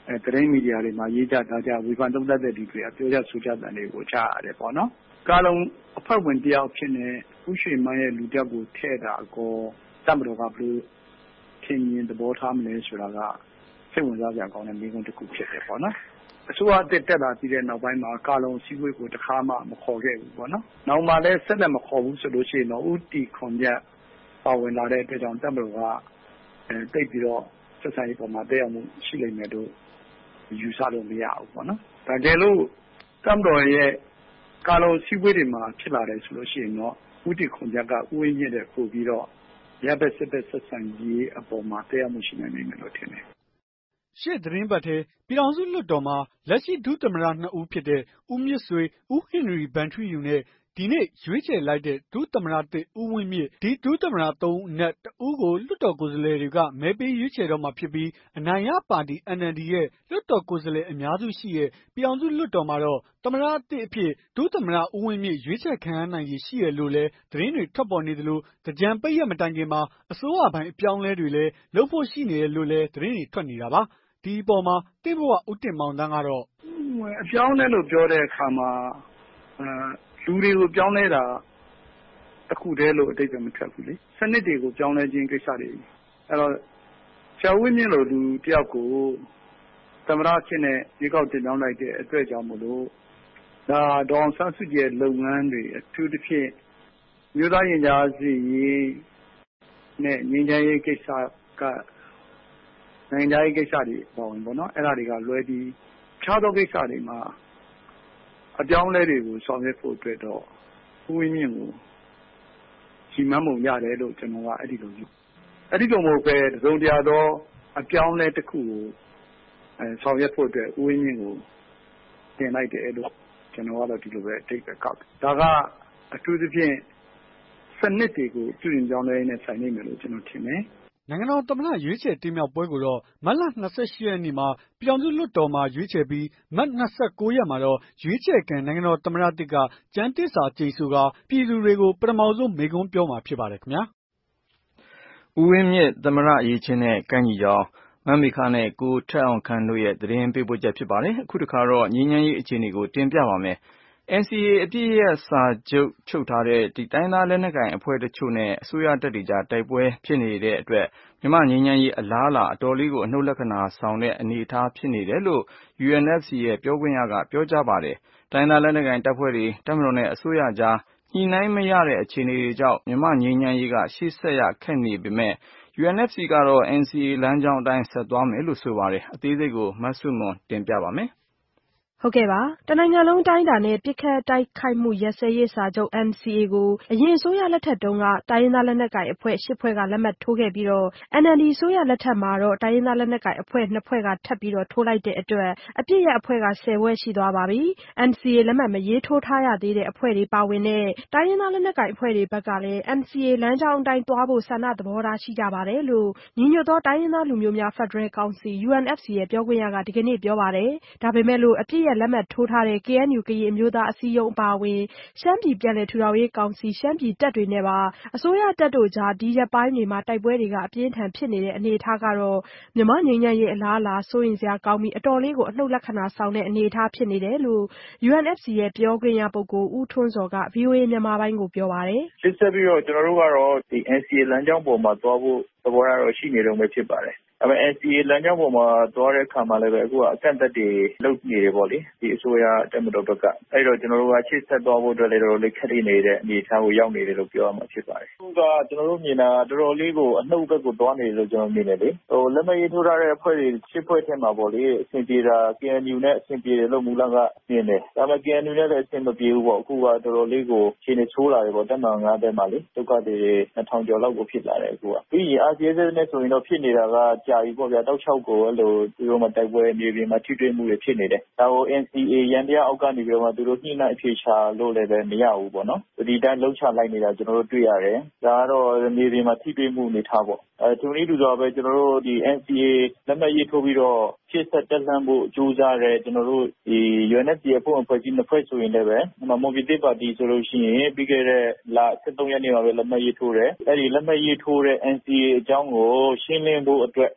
Speaker 8: သတင်းမီဒီယာတွေမှာရေးကြတာကြဝေဖန်သုံးသပ်တဲ့ဒီတွေကပြောကြဆိုကြတဲ့တွေကိုကြားရတယ်ပေါ့နော်ကာလုံးအဖွဲ့ဝင်တယောက်ဖြစ်နေဥရှိမရဲ့လူတက်ကိုထဲ့တာကိုတမတော်ကဘလို့ထင်မြင်သဘောထားမလဲဆိုတာကစိတ်ဝင်စားစရာကောင်းတဲ့မိကုန်းတစ်ခုဖြစ်တယ်ပေါ့နော်အစိုးရတက်တက်လာပြီးတဲ့နောက်ပိုင်းမှာကာလုံးစီးပွေးကိုတစ်ခါမှမခေါ်ခဲ့ဘူးပေါ့နော်နောက်မှလည်းဆက်လက်မခေါ်ဘူးဆိုလို့ရှိရင်တော့ဥတီခွန်ပြပါဝင်လာတဲ့အတွက်ကြောင့်တမတော်ကအဲတိတ်ပြီးတော့ဆက်ဆံရေးပေါ်မှာတက်ရောက်မှုရှိလိမ့်မယ်လို့ယူဆလို့မရဘူးပေါ့နော်ဒါကြလို့တမတော်ရဲ့ကာလုံးစီးပွေးတွေမှာဖြစ်လာတယ်ဆိုလို့ရှိရင်တော့ဥတီခွန်ပြကဥဝင်းမြင့်တဲ့ပို့ပြီးတော့ရဘက်စစ်ဘက်ဆက်ဆံရေးအပေါ်မှာတက်ရောက်မှုရှိနိုင်မယ်လို့ထင်တယ်
Speaker 7: ရှေ့သတင်းပတ်ထဲပြည်ထောင်စုလွှတ်တော်မှာလက်ရှိဒုသမ္မတနှစ်ဦးဖြစ်တဲ့ဦးမြင့်ဆွေဦးဟင်နရီဗန်ထရီယူနဲ့ဒီနေ့ရွေးချယ်လိုက်တဲ့ဒုသမ္မတတစ်ဦးဝင်းမြင့်ဒီဒုသမ္မတသုံးဦးအနက်တဦးကိုလွှတ်တော်ကိုယ်စားလှယ်တွေကမဲပေးရွေးချယ်တော့မှာဖြစ်ပြီးအနိုင်ရပါတီ N L D ရဲ့လွှတ်တော်ကိုယ်စားလှယ်အများစုရှိတဲ့ပြည်ထောင်စုလွှတ်တော်မှာတော့သမ္မတတစ်အဖြစ်ဒုသမ္မတဦးဝင်းမြင့်ရွေးချယ်ခံရနိုင်ရည်ရှိရလို့လဲသတင်းတွေထွက်ပေါ်နေသလိုတကြံပိတ်ရမတိုင်ခင်မှာအစိုးရပိုင်းအပြောင်းလဲတွေလည်းလုပ်ဖို့ရှိနေတယ်လို့လဲသတင်းတွေထွက်နေတာပါဒီအပေါ်မှာတင့်ဘဝဦးတင်မောင်တန်းကတော့
Speaker 8: အပြောင်းလဲလို့ပြောတဲ့အခါမှာလူတွေကိုပြောင်းလဲတာတခုတည်းလို့အတိတ်ကမထွက်ဘူးလေစနစ်တွေကိုပြောင်းလဲခြင်းကိစ္စတွေအဲ့တော့ဆရာဝင်းမြင့်လိုလူတယောက်ကိုသမ္မတဖြစ်နေရေကောက်တင်ပြောင်းလိုက်တဲ့အတွက်ကြောင့်မလို့ဒါဒေါအောင်ဆန်းစုကြည်လုပ်ငန်းတွေအထူးသဖြင့်မြို့သားရင်ကြားစီရေးနဲ့ငြိမ်းချမ်းရေးကိစ္စကနိုင်ငံရေးကိစ္စတွေပေါ့ဝင်ပေါ့နော်အဲ့ဒါတွေကလွဲပြီးခြားသောကိစ္စတွေမှာအပြောင်းလဲတွေကိုဆောင်ရွက်ဖို့အတွက်တော့ဦးဝင်းမြင့်ကိုကြီးမန်းပုံရတယ်လို့ကျွန်တော်ကအဲ့ဒီလိုယူအဲ့ဒီလိုမဟုတ်ပဲတစုံတရာသောအပြောင်းလဲတစ်ခုကိုအဲဆောင်ရွက်ဖို့အတွက်ဦးဝင်းမြင့်ကိုတင်လိုက်တယ်လို့ကျွန်တော်ကတော့ဒီလိုပဲအတိတ်ပဲကောက်ဒါကအထူးသဖြင့်စနစ်တွေကိုပြုပြင်ပြောင်းလဲနေဆိုင်နေမယ်လို့ကျွန်တော်ထင်တယ်
Speaker 7: နိုင်ငံတော်သမ္မတရွေးချယ်တင်မြှောက်ပွဲကိုတော့မတ်လ၂၈ရက်နေ့မှာပြည်ထောင်စုလွှတ်တော်မှာရွေးချယ်ပြီးမတ်၂၉ရက်မှာတော့ရွေးချယ်ခံနိုင်ငံတော်သမ္မတတစ်ကကျမ်းသစ္စာကျိန်ဆိုကာပြည်သူတွေကိုပထမဆုံးမိန့်ခွန်းပြောမှာဖြစ်ပါတယ်ခင်ဗျာ
Speaker 2: ဦးဝင်းမြင့်သမ္မတအရေးချင်းနဲ့ကိုင်းညီကြောင်းမမ်မီခါနဲ့ကိုထက်အောင်ခန့်တို့ရဲ့သတင်းပေးပို့ချက်ဖြစ်ပါတယ်အခုတစ်ခါတော့ငြိမ်းချမ်းရေးအခြေအနေကိုတင်ပြပါမယ်N C A အပြည့်ရဲ့စာချုပ်ချုပ်ထားတဲ့ဒီတိုင်းသားလက်နက်ကိုင်အဖွဲ့တချို့နဲ့အစိုးရတပ်တွေကြားတိုက်ပွဲဖြစ်နေတဲ့အတွက်မြန်မာငြိမ်းချမ်းရေးအလားအလာအတော်လေးကိုအနှုတ်လက္ခဏာဆောင်တဲ့အနေအထားဖြစ်နေတယ်လို့ U N F C ရဲ့ပြောခွင့်ရကပြောကြားပါတယ်။တိုင်းသားလက်နက်ကိုင်တပ်ဖွဲ့တွေတပ်မတော်နဲ့အစိုးရကြားညှိနှိုင်းမရတဲ့အခြေအနေတွေကြောင့်မြန်မာငြိမ်းချမ်းရေးကရှေ့ဆက်ရခက်နေပေမဲ့ U N F C ကတော့ N C A လမ်းကြောင်းအတိုင်းဆက်သွားမယ်လို့ဆိုပါတယ်။အသေးစိတ်ကိုမဆုမွန်တင်ပြပါမယ်။
Speaker 9: ဟုတ်ကဲ့ပါတနိုင်ငံလုံးတိုင်းတာနဲ့ပြစ်ခတ်တိုက်ခိုက်မှုရက်စဲရေးစာချုပ် N C A ကိုအရင်အစိုးရလက်ထက်တုန်းကတိုင်းရင်းသားလက်နက်ကိုင်အဖွဲ့၈ဖွဲ့ကလက်မှတ်ထိုးခဲ့ပြီးတော့ N L D အစိုးရလက်ထက်မှာတော့တိုင်းရင်းသားလက်နက်ကိုင်အဖွဲ့၂ဖွဲ့ကထပ်ပြီးတော့ထိုးလိုက်တဲ့အတွက်အပြစ်ရအဖွဲ့က၁၀ဖွဲ့ရှိသွားပါပြီ။ N C A လက်မှတ်မရေးထိုးထားရသေးတဲ့အဖွဲ့တွေပါဝင်တဲ့တိုင်းရင်းသားလက်နက်ကိုင်အဖွဲ့တွေဘက်ကလည်း N C A လမ်းကြောင်းအတိုင်းသွားဖို့ဆန္ဒသဘောထားရှိကြပါတယ်လို့ညီညွတ်သောတိုင်းရင်းသားလူမျိုးများဖက်ဒရယ်ကောင်စီ U N F C ရဲ့ပြောခွင့်ရကဒီကနေ့ပြောပါတယ်။ဒါပေမဲ့လို့အပြစ်ရလက်မှတ်ထိုးထားတဲ့ K N U ကရင်အမျိုးသားအစည်းအရုံးအပါအဝင်ရှမ်းပြည်ပြန်လည်ထူထောင်ရေးကောင်စီရှမ်းပြည်တပ်တွေနဲ့ပါအစိုးရတပ်တို့ကြားဒီရက်ပိုင်းတွေမှာတိုက်ပွဲတွေကအပြင်းထန်ဖြစ်နေတဲ့အနေအထားကတော့မြန်မာငြိမ်းချမ်းရေးအလားအလာစိုးရိမ်စရာကောင်းပြီးအတော်လေးကိုအနှုတ်လက္ခဏာဆောင်တဲ့အနေအထားဖြစ်နေတယ်လို့ U N F C ရဲ့ပြောခွင့်ရပုဂ္ဂိုလ်ဦးထွန်းစောက V O A မြန်မာပိုင်းကိုပြောပါတယ်
Speaker 8: ။စစ်ဆက်ပြီးတော့ကျွန်တော်တို့ကတော့ဒီ N C A လမ်းကြောင်းပေါ်မှာသွားဖို့သဘောထားတော့ရှိနေတော့ပဲဖြစ်ပါတယ်။အဲ N C A လမ်းကြောင်းပေါ်မှာသွားတဲ့အခါမှာလည်းပဲအခုကအကန့်အသတ်တွေလုပ်နေတယ်ပေါ့လေဒီအစိုးရတက်မတော်ဘက်ကအဲ့တော့ကျွန်တော်တို့ကရှေ့ဆက်သွားဖို့အတွက်လည်းတော်တော်လေးခက်နေတဲ့အနေအထားကိုရောက်နေတယ်လို့ပြောရမှာဖြစ်ပါတယ်အခုကကျွန်တော်တို့မြင်တာတော်တော်လေးကိုအနှုတ်ဘက်ကိုသွားနေတယ်လို့ကျွန်တော်မြင်တယ်လေဟိုလက်မရေးထိုးထားတဲ့အဖွဲ့တွေရှစ်ဖွဲ့ထဲမှာပေါ့လေအဆင်ပြေတာ K N U နဲ့အဆင်ပြေတယ်လို့မူလကမြင်တယ်ဒါပေမဲ့ K N U နဲ့လည်းအဆင်မပြေဘူးပေါ့အခုကတော်တော်လေးကိုရှင်းနေချိုးလာတယ်ပေါ့တက်မငါးတက်မှာလေဒုက္ခတွေနှစ်ထောင်ကျော်လောက်ကိုဖြစ်လာတယ်အခုကပြီးရင် R C S နဲ့ဆိုရင်တော့ဖြစ်နေတာကကြာပြီပေါ့ဗျာတောက်ချောက်ကိုအဲ့လိုသူတို့မှတိုက်ပွဲနေပြီးမှထိတွေ့မှုတွေဖြစ်နေတယ်ဒါကို N C A ရန်တရားအောက်ကနေပြီးတော့မှသူတို့ညှိနှိုင်းအဖြေရှာလို့လည်းပဲမရဘူးပေါ့နော်ဒီတိုင်းလှုပ်ချလိုက်နေတာကျွန်တော်တို့တွေ့ရတယ်ဒါကတော့နေပြည်မှာထိတွေ့မှုနေထားပေါ့အဲသူနည်းတူတော့ပဲကျွန်တော်တို့ဒီ N C A လက်မှတ်ရေးထိုးပြီးတော့ရှေ့ဆက်တက်လှမ်းဖို့ကြိုးစားတယ်ကျွန်တော်တို့ဒီ U N F C အဖွဲ့အဖွဲ့ကြီးနှစ်ဖွဲ့ဆိုရင်လည်းပဲမွန်ပြည်သစ်ပါတီဆိုလို့ရှိရင်ပြီးခဲ့တဲ့လ၁၃ရက်နေ့မှာပဲလက်မှတ်ရေးထိုးတယ်အဲဒီလက်မှတ်ရေးထိုးတဲ့ N C A အကြောင်းကိုရှင်းလင်းဖို့အတွက်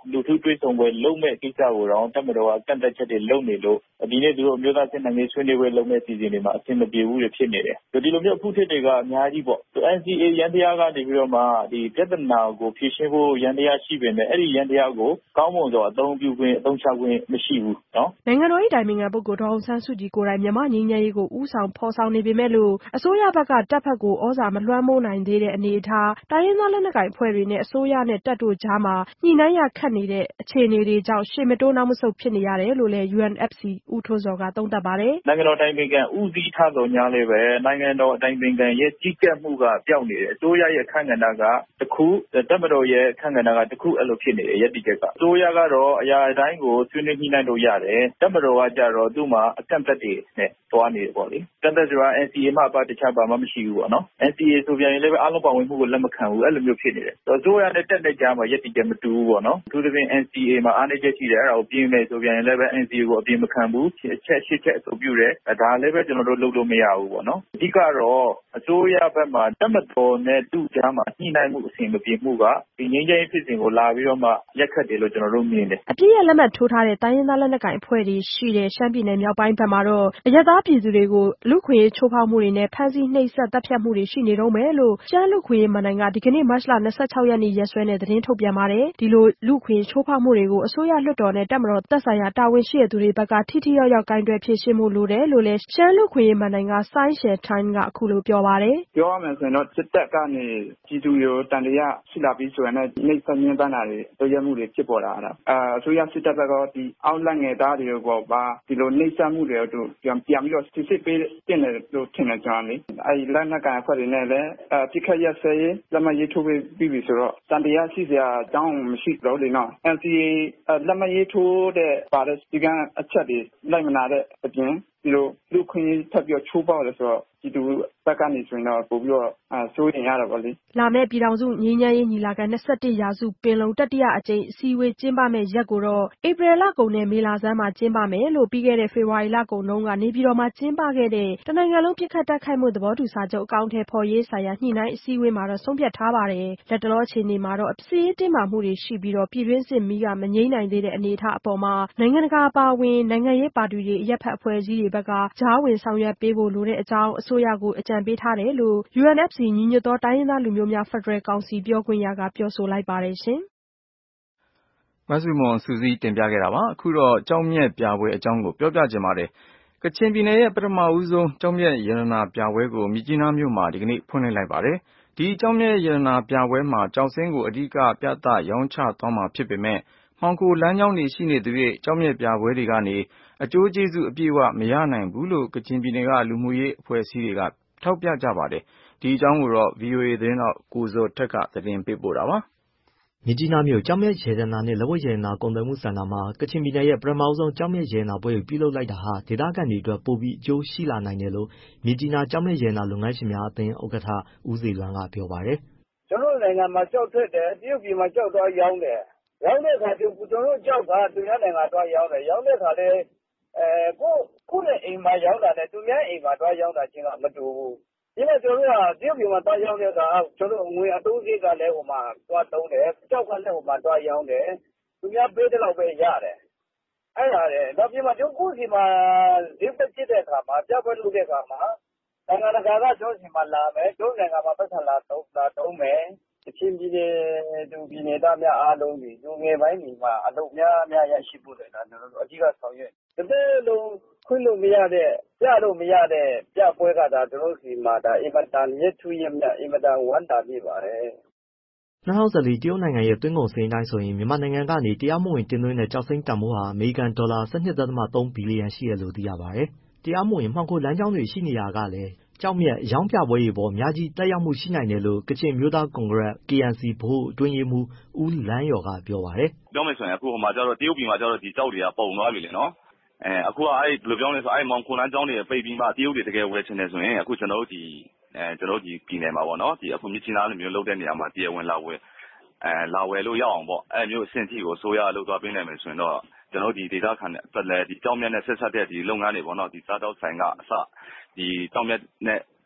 Speaker 10: လူထုတွေ့ဆုံပွဲလုပ်မဲ့ကိစ္စကိုတော့တပ်မတော်ကကန့်သက်ချက်တွေလုပ်နေလို့ဒီနေ့သူတို့မျိုးသားစစ်နိုင်ငံဆွေးနွေးပွဲလုပ်မဲ့စီစဉ်တွေမှာအဆင်မပြေဘူးတွေဖြစ်နေတယ်ဒီလိုမျိုးအခုထစ်တွေကအများကြီးပေါ့ N C A ရန်တရားကနေပြီးတော့မှဒီပြဿနာကိုဖြေရှင်းဖို့ရန်တရားရှိပေမဲ့အဲ့ဒီရန်တရားကိုကောင်းမွန်စွာအသုံးပြုခွင့်အသုံးချခွင့်မရှိဘူးနော်
Speaker 9: နိုင်ငံတော်၏တိုင်ပင်ခံပုဂ္ဂိုလ်ဒေါ်အောင်ဆန်းစုကြည်ကိုယ်တိုင်မြန်မာငြိမ်းချမ်းရေးကိုဦးဆောင်ဖော်ဆောင်နေပေမဲ့လို့အစိုးရဘက်ကတပ်ဖက်ကိုဩဇာမလွှမ်းမိုးနိုင်သေးတဲ့အနေအထားတိုင်းရင်းသားလက်နက်ကိုင်အဖွဲ့တွေနဲ့အစိုးရနဲ့တပ်တို့ကြားမှာညှိနှိုင်းရခက်နေတဲ့အခြေအနေတွေကြောင့်ရှေ့မတိုးနောက်မဆုတ်ဖြစ်နေရတယ်လို့လည်း U N F C ဦးထွန်းစောကသုံးသပ်ပါတယ်
Speaker 10: နိုင်ငံတော်တိုင်ပင်ခံဦးစီးထားတော်ညာလည်းပဲနိုင်ငံတော်တိုင်ပင်ခံရဲ့ကြီးကြပ်မှုကပျောက်နေတယ်အစိုးရရဲ့အခန့်ကဏ္ဍကတစ်ခုတပ်မတော်ရဲ့အခန့်ကဏ္ဍကတစ်ခုအဲ့လိုဖြစ်နေတယ်ရည်တည်ချက်ကအစိုးရကတော့အရာတိုင်းကိုဆွေးနွေးညှိနှိုင်းလို့ရတယ်တပ်မတော်ကကြတော့သူ့မှာအကန့်အသတ်တွေနဲ့တွားနေတယ်ပေါ့လေကန့်သတ်ဆိုတာ N C A မှာပါတခြားပါမှမရှိဘူးပေါ့နော် N C A ဆိုပြန်ရင်လည်းအားလုံးပါဝင်မှုကိုလက်မခံဘူးအဲ့လိုမျိုးဖြစ်နေတယ်အစိုးရနဲ့တက်တဲ့ကြားမှာရည်တည်ချက်မတူဘူးပေါ့နော်သူတို့ပြင် N C A မှာအားနည်းချက်ရှိတယ်အဲ့ဒါကိုပြင်မယ်ဆိုပြန်ရင်လည်းပဲ N C A ကိုအပြင်မခံဘူးအချက်ရှစ်ချက်အဆိုပြုတယ်ဒါလည်းပဲကျွန်တော်တို့လုပ်လို့မရဘူးပေါ့နော်အဓိကတော့အစိုးရဘက်မှာတပ်မတော်နဲ့သူ့ကြားမှာညှိနှိုင်းမှုအဆင်မပြေမှုကဒီငြိမ်းချမ်းရေးဖြစ်စဉ်ကိုလာပြီးတော့မှရက်ခတ်တယ်လို့ကျွန်တော်တို့မြင်တယ်
Speaker 9: အပြည့်ရဲ့လက်မှတ်ထိုးထားတဲ့တိုင်းရင်းသားလက်နက်ကိုင်အဖွဲ့တွေရှိတဲ့ရှမ်းပြည်နယ်မြောက်ပိုင်းဘက်မှာတော့အရပ်သားပြည်သူတွေကိုလူခွင့်ရေးချိုးဖောက်မှုတွေနဲ့ဖမ်းဆီးနှိပ်စက်တပ်ဖြတ်မှုတွေရှိနေတော့မယ်လို့ရှမ်းလူခွင့်ရေးမန်နိုင်ကဒီကနေ့မတ်လ၂၆ရက်နေ့ရက်စွဲနဲ့သတင်းထုတ်ပြန်ပါတယ်ဒီလိုလူခွင့်ချိုးဖောက်မှုတွေကိုအစိုးရလွှတ်တော်နဲ့တပ်မတော်သက်ဆိုင်ရာတာဝန်ရှိတဲ့သူတွေဘက်ကထိထိရောက်ရောက်ကိုင်တွယ်ဖြေရှင်းမှုလိုတယ်လို့လည်းရှမ်းလူခွင့်ရေးမန်နိုင်ကစိုင်းရှယ်ထိုင်းကအခုလိုပြောပါတယ်
Speaker 11: ပြောရမယ်ဆိုရင်တော့စစ်တပ်ကနေပြည်သူတွေကိုတန်တရားရှိလာပြီးဆိုရင်လည်းနှိပ်စက်ညှဉ်းပန်းတာတွေတို့ရမှုတွေဖြစ်ပေါ်လာတာအဲအစိုးရစစ်တပ်ဘက်ကဒီအောက်လက်ငယ်သားတွေပေါ့ပါဒီလိုနှိပ်စက်မှုတွေတို့ပြန်ပြန်ပြီးတော့စစ်စစ်ပေးတင်တယ်လို့ထင်တယ်ကျွန်တော်လေအဲဒီလက်နက်ကိုင်အဖွဲ့တွေနဲ့လည်းအပြစ်ခတ်ရဆဲရေးလက်မရေးထိုးပြီးပြီဆိုတော့တန်တရားရှိစရာအကြောင်းမရှိတော့လေနော် N C A လက်မရေးထိုးတဲ့ပါတဲ့ဒီကအချက်တွေလိုက်မနာတဲ့အပြင်ဒီလိုလူခွင့်ထပ်ပြီးချိုးပေါက်လဲဆိုတော့ဒီသူဘက်ကနေဆိုရင်တော့ပို့ပြီးတော့အစိုးရင်ရတာပေါ့လေ
Speaker 9: လာမယ့်ပြည်ထောင်စုငြိမ်းချမ်းရေးညီလာခံ၂၁ရာစုပင်လုံတတိယအကြိမ်အစည်းအဝေးကျင်းပမယ့်ရက်ကိုတော့ဧပြီလကုန်နဲ့မေလဆန်းမှာကျင်းပမယ်လို့ပြီးခဲ့တဲ့ဖေဖော်ဝါရီလကုန်တုန်းကနေပြည်တော်မှာကျင်းပခဲ့တဲ့တနိုင်ငံလုံးပြစ်ခတ်တိုက်ခိုက်မှုသဘောတူစာချုပ်အကောင့်ထဲပေါ်ရေးဆိုင်ရာညှိနှိုင်းအစည်းအဝေးမှာတော့ဆုံးဖြတ်ထားပါတယ်လက်တလောအခြေအနေမှာတော့စစ်ရေးတင်းမာမှုတွေရှိပြီးတော့ပြည်တွင်းစစ်မီးကမငြိမ်းနိုင်သေးတဲ့အနေအထားအပေါ်မှာနိုင်ငံတကာပါဝင်နိုင်ငံရေးပါတီတွေအရက်ဖက်အဖွဲ့အစည်းတွေဘက်ကကြားဝင်ဆောင်ရွက်ပေးဖို့လိုတဲ့အကြောင်းအစိုးရကိုအကြံပေးထားတယ်လို့ U N F C ညီညွတ်သောတိုင်းရင်းသားလူမျိုးများဖက်ဒရယ်ကောင်စီပြောခွင့်ရကပြောဆိုလိုက်ပါတယ်ရှင်
Speaker 2: ။မဆုမွန်စုစည်းတင်ပြခဲ့တာပါ။အခုတော့ကျောက်မျက်ပြပွဲအကြောင်းကိုပြောပြချင်ပါတယ်။ကချင်ပြည်နယ်ရဲ့ပထမဦးဆုံးကျောက်မျက်ရတနာပြပွဲကိုမြစ်ကြီးနားမြို့မှာဒီကနေ့ဖွင့်လှစ်လိုက်ပါတယ်။ဒီကျောက်မျက်ရတနာပြပွဲမှာကျောက်စိမ်းကိုအဓိကပြသရောင်းချသွားမှာဖြစ်ပေမဲ့မှောင်ခိုလမ်းကြောင်းတွေရှိနေသူတွေကျောက်မျက်ပြပွဲတွေကနေအကျိုးကျေးဇူးအပြည့်အဝမရနိုင်ဘူးလို့ကချင်ပြည်နယ်ကလူမှုရေးအဖွဲ့အစည်းတွေကထောက်ပြကြပါတယ်။ဒီအကြောင်းကိုတော့ V O A သတင်းတော့ကိုဇော်ထက်ကသတင်းပေးပို့တာပါ
Speaker 12: ။မြစ်ကြီးနားမြို့ကျောက်မျက်ရတနာနဲ့လက်ဝတ်ရတနာကုန်သွယ်မှုစင်တာမှာကချင်ပြည်နယ်ရဲ့ပထမဆုံးကျောက်မျက်ရတနာပွဲကိုပြုလုပ်လိုက်တာဟာဒေသခံတွေအတွက်ပိုပြီးအကျိုးရှိလာနိုင်တယ်လို့မြစ်ကြီးနားကျောက်မျက်ရတနာလုပ်ငန်းရှင်များအသင်းဥက္ကဋ္ဌဦးစီလွမ်းကပြောပါတယ်
Speaker 13: ။ကျွန်တော်နိုင်ငံမှာကျောက်ထွက်တယ်တရုတ်ပြည်မှာကျောက်သွားရောင်းတယ်ရောင်းတဲ့အခါကျကျွန်တော်ကျောက်ကသူများနိုင်ငံသွားရောင်းတယ်ရောင်းတဲ့အခါလဲအဲကိုကိုယ့်ရဲ့အိမ်မှာရောင်းတာနဲ့သူများအိမ်မှာသွားရောင်းတာချင်းကမတူဘူးဒီနေ့ကျွန်တော်ကတရုတ်ပြည်မှာသွားရောင်းတဲ့အခါကျွန်တော်ငွေအတိုးစိတ်ကလည်းဟိုမှာသွားတုံးတယ်ကျောက်ကလည်းဟိုမှာသွားရောင်းတယ်သူများပေးတဲ့လောက်ပဲရတယ်အဲ့ဒါလေတော့ဒီမှာကျွန်တော်ကိုယ်စီမှာဒီပတ်ဖြစ်တဲ့အခါမှာပြပွဲလုပ်တဲ့အခါမှာနိုင်ငံတကာကကျွန်တော်စီမှာလာမယ်ကျွန်တော်နိုင်ငံမှာပတ်သက်လာတော့လာတုံးမယ်အချင်းပြည်နယ်သူပြည်နယ်သားများအားလုံးဒီလူငယ်ပိုင်းတွေမှာအလုပ်များများရရှိဖို့လည်းဒါကျွန်တော်တို့အဓိကဆောင်ရွက်ဒီလိုလုံးခွင့်လို့မရတဲ့ပြလို့မရတဲ့ပြပွဲကဒါကျွန်တော်စီမှာဒါအင်မတန်မြတ်ထူးရမြတ်အင်မတန်ဝမ်းသာပြပါတယ်
Speaker 12: ၂၀၁၄တရုတ်နိုင်ငံရဲ့သွင်းကုန်စိမ်းတိုင်းဆိုရင်မြန်မာနိုင်ငံကနေတရားမဝင်တင်သွင်းတဲ့ကျောက်စိမ်းတန်ဖိုးဟာအမေရိကန်ဒေါ်လာ၁၂.၃ဘီလီယံရှိတယ်လို့သိရပါတယ်။တရားမဝင်မှောင်ခိုလမ်းကြောင်းတွေရှိနေတာကလည်းကျောက်မျက်အရောင်းပြပွဲတွေပေါ်အများကြီးတက်ရောက်မှုရှိနိုင်တယ်လို့ကချင်မျိုးသားကွန်ဂရက် K N C ဗဟိုအတွင်းရေးမှူးဦးလန်းယော်ကပြောပါတယ်
Speaker 14: ။ပြောမယ်ဆိုရင်အခုဟိုမှာကျတော့တရုတ်ပြည်မှာကျတော့ဒီကျောက်တွေကပုံသွားပြီလေနော်။အဲအခုကအဲ့ဘယ်လိုပြောလဲဆိုအဲ့မောင်ခွန်လန်းကျောင်းတွေပိတ်ပြီးမှတရုတ်တွေတကယ်ဝယ်ချင်တယ်ဆိုရင်အခုကျွန်တော်တို့ဒီအဲကျွန်တော်တို့ဒီပြည်နယ်မှာပေါ့နော်ဒီအခုမြစ်ချင်းသားလိုမျိုးလုပ်တဲ့နေရာမှာတရားဝင်လာဝယ်အဲလာဝယ်လို့ရအောင်ပေါ့အဲ့မျိုးအဆင့်ထိကိုဆိုရလို့သွားပေးနိုင်မယ်ဆိုရင်တော့ကျွန်တော်ဒီဒေသခံပတ်လဲဒီကျောက်မျက်နဲ့ဆက်ဆက်တဲ့ဒီလုပ်ငန်းတွေပေါ့နော်ဒီစားတောက်ဆိုင်ကအစဒီကျောက်မျက်နဲ့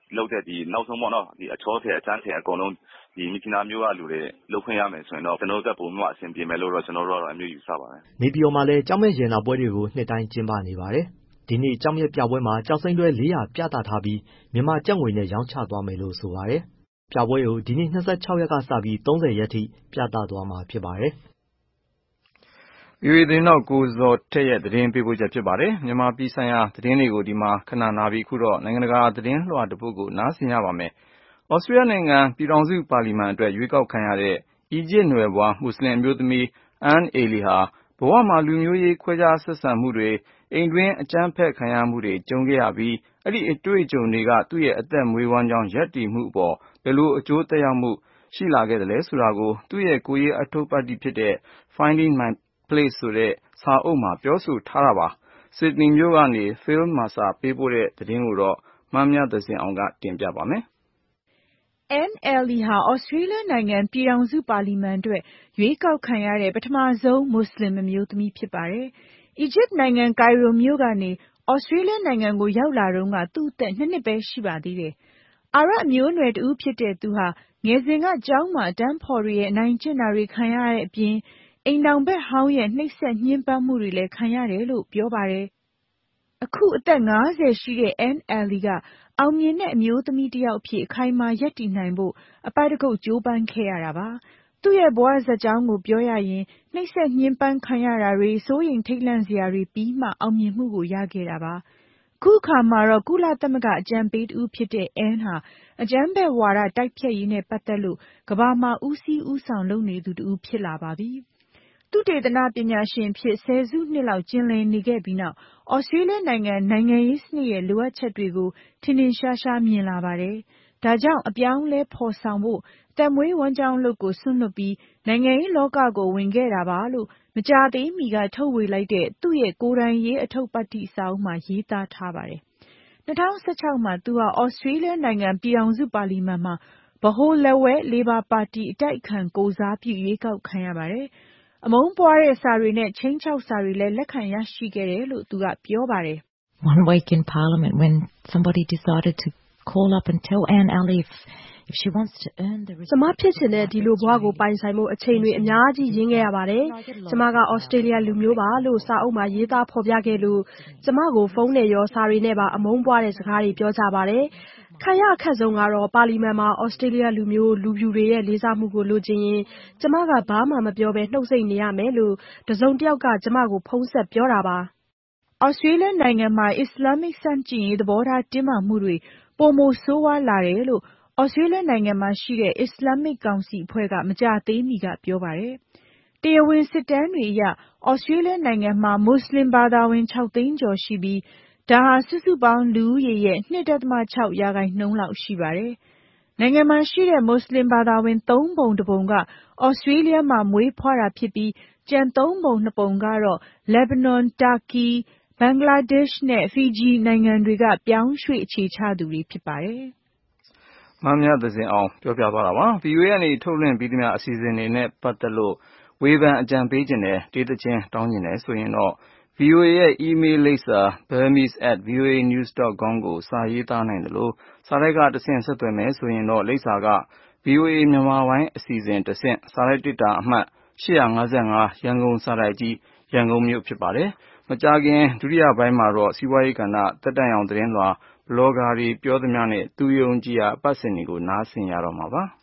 Speaker 14: လုပ်တဲ့ဒီနောက်ဆုံးပေါ့နော်ဒီအချောထည်အချမ်းထည်အကုန်လုံးဒီမြစ်ကြီးနားမျိုးကလူတွေလုပ်ခွင့်ရမယ်ဆိုရင်တော့ကျွန်တော်တို့ပုံမှန်အဆင်ပြေမယ်လို့တော့ကျွန်တော်တို့ကတော့အမျိုးယူဆပါတယ်
Speaker 12: နေပြည်တော်မှာလည်းကျောက်မျက်ရတနာပွဲတွေကိုနှစ်တိုင်းကျင်းပနေပါတယ်ဒီနေ့ကျောက်မျက်ပြပွဲမှာကျောက်စိမ်းတွဲလေးရာပြသထားပြီးမြန်မာကျပ်ငွေနဲ့ရောင်းချသွားမယ်လို့ဆိုပါတယ်ပြပွဲကိုဒီနေ့၂၆ရက်ကစပြီး၃၀ရက်ထိပြသသွားမှာဖြစ်ပါတယ်
Speaker 2: ဗီအိုအေသတင်းတော့ကိုဇော်ထက်ရဲ့သတင်းပေးပို့ချက်ဖြစ်ပါတယ်မြန်မာပြည်ဆိုင်ရာသတင်းတွေကိုဒီမှာခဏနာပြီးခုတော့နိုင်ငံတကာသတင်းလွှာတစ်ပုဒ်ကိုနားဆင်ရပါမယ်ဩစတြေးလျနိုင်ငံပြည်ထောင်စုပါလီမန်အတွက်ရွေးကောက်ခံရတဲ့အီဂျစ်နွယ်ဘွားမွတ်စလင်အမျိုးသမီးအန်အေလီဟာဘဝမှာလူမျိုးရေးခွဲခြားဆက်ဆံမှုတွေအိမ်တွင်းအကြမ်းဖက်ခံရမှုတွေကြုံခဲ့ရပြီးအဲ့ဒီအတွေ့အကြုံတွေကသူ့ရဲ့အသက်မွေးဝမ်းကြောင်းရပ်တည်မှုအပေါ်ဘယ်လိုအကျိုးသက်ရောက်မှုရှိလာခဲ့တယ်လဲဆိုတာကိုသူ့ရဲ့ကိုယ်ရေးအထုပ်ပတ်တိဖြစ်တဲ့ Finding My Place ဆိုတဲ့စာအုပ်မှာပြောဆိုထားတာပါဆစ်ဒနီမြို့ကနေ Phil Mercer ပေးပို့တဲ့သတင်းကိုတော့မမြသဇင်အောင်ကတင်ပြပါမယ်
Speaker 15: အန်အယ်လီဟာဩစတြေးလျနိုင်ငံပြည်ထောင်စုပါလီမန်အတွက်ရွေးကောက်ခံရတဲ့ပထမဆုံးမွတ်စလင်အမျိုးသမီးဖြစ်ပါတယ်။အီဂျစ်နိုင်ငံကိုင်ရိုမြို့ကနေဩစတြေးလျနိုင်ငံကိုရောက်လာတုန်းကသူ့အသက်နှစ်နှစ်ပဲရှိပါသေးတယ်။အာရပ်အမျိုးအနွယ်တဦးဖြစ်တဲ့သူဟာငယ်စဉ်ကကျောင်းမှာအတန်းဖော်တွေရဲ့အနိုင်ကျင့်တာတွေခံရတဲ့အပြင်အိမ်ထောင်ဘက်ဟောင်းရဲ့နှိပ်စက်ညှဉ်းပန်းမှုတွေလည်းခံရတယ်လို့ပြောပါတယ်။အခုအသက်၅၀ရှိတဲ့အန်အယ်လီကအောင်မြင်တဲ့အမျိုးသမီးတစ်ယောက်အဖြစ်အခိုင်အမာရပ်တည်နိုင်ဖို့အပိုက်တကုတ်ကြိုးပမ်းခဲ့ရတာပါ။သူ့ရဲ့ဘဝဇာတ်ကြောင်းကိုပြောရရင်နှိပ်စက်ညှဉ်းပန်းခံရတာတွေစိုးရိမ်ထိတ်လန့်စရာတွေပြီးမှအောင်မြင်မှုကိုရခဲ့တာပါ။ခုအခါမှာတော့ကုလသမဂ္ဂအကြံပေးတဦးဖြစ်တဲ့အန်ဟာအကြမ်းဖက်ဝါဒတိုက်ဖျက်ရေးနဲ့ပတ်သက်လို့ကမ္ဘာမှာဦးစီးဦးဆောင်လုပ်နေသူတဦးဖြစ်လာပါပြီ။သုတေသနပညာရှင်အဖြစ်ဆယ်စုနှစ်လောက်ကျင်လည်နေခဲ့ပြီးနောက်ဩစတြေးလျနိုင်ငံနိုင်ငံရေးစနစ်ရဲ့လိုအပ်ချက်တွေကိုထင်ထင်ရှားရှားမြင်လာပါတယ်။ဒါကြောင့်အပြောင်းအလဲဖော်ဆောင်ဖို့သက်မွေးဝမ်းကြောင်းလုပ်ကိုစွန့်လွှတ်ပြီးနိုင်ငံရေးလောကကိုဝင်ခဲ့တာပါလို့မကြာသေးမီကထုတ်ဝေလိုက်တဲ့သူ့ရဲ့ကိုယ်တိုင်ရေးအထုပ်ပတ်တိစာအုပ်မှာရေးသားထားပါတယ်။၂၀၁၆မှာသူဟာဩစတြေးလျနိုင်ငံပြည်ထောင်စုပါလီမန်မှာဗဟိုလက်ဝဲလေဘာပါတီအတိုက်အခံကိုယ်စားပြုရွေးကောက်ခံရပါတယ်။အမုန်းပွားတဲ့စာတွေနဲ့ခြိမ်းခြောက်စာတွေလည်းလက်ခံရရှိခဲ့တယ်လို့သူကပြောပါတယ်။
Speaker 16: One week in Parliament when somebody decided to call up and tell Anne Alley if, if she wants to earn the
Speaker 9: respect ကျမဖြစ်ချင်တဲ့ဒီလိုဘဝကိုပိုင်ဆိုင်မှုအချိန်တွေအများကြီးရင်းခဲ့ရပါတယ်။ကျမကဩစတြေးလျလူမျိုးပါလို့စာအုပ်မှာရေးသားဖော်ပြခဲ့လို့ကျမကိုဖုန်းနဲ့ရောစာတွေနဲ့ပါအမုန်းပွားတဲ့စကားတွေပြောကြပါတယ်။ခံရအခက်ဆုံးကတော့ပါလီမန်မှာဩစတြေးလျလူမျိုးလူဖြူတွေရဲ့လေးစားမှုကိုလိုချင်ရင်ကျမကဘာမှမပြောဘဲနှုတ်ဆက်နေရမယ်လို့တစုံတစ်ယောက်ကကျမကိုဖုန်းဆက်ပြောတာပါ
Speaker 15: ။ဩစတြေးလျနိုင်ငံမှာအစ္စလာမစ်ဆန့်ကျင်ရေးသဘောထားတင်းမာမှုတွေပိုမိုဆိုးဝါးလာတယ်လို့ဩစတြေးလျနိုင်ငံမှာရှိတဲ့အစ္စလာမစ်ကောင်စီအဖွဲ့ကမကြာသေးမီကပြောပါတယ်။တရားဝင်စစ်တမ်းတွေအရဩစတြေးလျနိုင်ငံမှာမွတ်စလင်ဘာသာဝင်၆သိန်းကျော်ရှိပြီးဒါဟာစုစုပေါင်းလူဦးရေရဲ့ ၂.၆ ရာခိုင်နှုန်းလောက်ရှိပါတယ်။နိုင်ငံမှာရှိတဲ့မွတ်စလင်ဘာသာဝင်သုံးပုံတစ်ပုံကဩစတြေးလျမှာမွေးဖွားတာဖြစ်ပြီးကျန်သုံးပုံနှစ်ပုံကတော့လက်ဘနွန်၊တာကီ၊ဘင်္ဂလားဒေ့ရှ်နဲ့ဖီဂျီနိုင်ငံတွေကပြောင်းရွှေ့အခြေချသူတွေဖြစ်ပါတယ်
Speaker 2: ။မမြသဇင်အောင်ပြောပြသွားတာပါ။ ဗီအိုအေကနေထုတ်လွှင့်ပြီးသမျှအစီအစဉ်တွေနဲ့ပတ်သက်လို့ဝေဖန်အကြံပေးခြင်းနဲ့ဒေသချင်းတောင်းကျင်တယ်ဆိုရင်တော့ ဗီအိုအေရဲ့ email လိပ်စာ burmese at voa news dot com ကိုစာရေးသားနိုင်တယ်လို့စာတိုက်ကတဆင့်ဆက်သွယ်မယ်ဆိုရင်တော့လိပ်စာက ဗီအိုအေမြန်မာပိုင်းအစီအစဉ်တဆင့်စာရိုက်တစ်တာအမှတ်၈၅၅ရန်ကုန်စာတိုက်ကြီးရန်ကုန်မြို့ဖြစ်ပါတယ်။မကြာခင်ဒုတိယပိုင်းမှာတော့စီးပွားရေးကဏ္ဍတက်တန့်အောင်သတင်းလွှာဘလော့ဂါတွေပြောသမျှနဲ့သူယုံကြည်ရာအပတ်စဉ်တွေကိုနားဆင်ရတော့မှာပါ။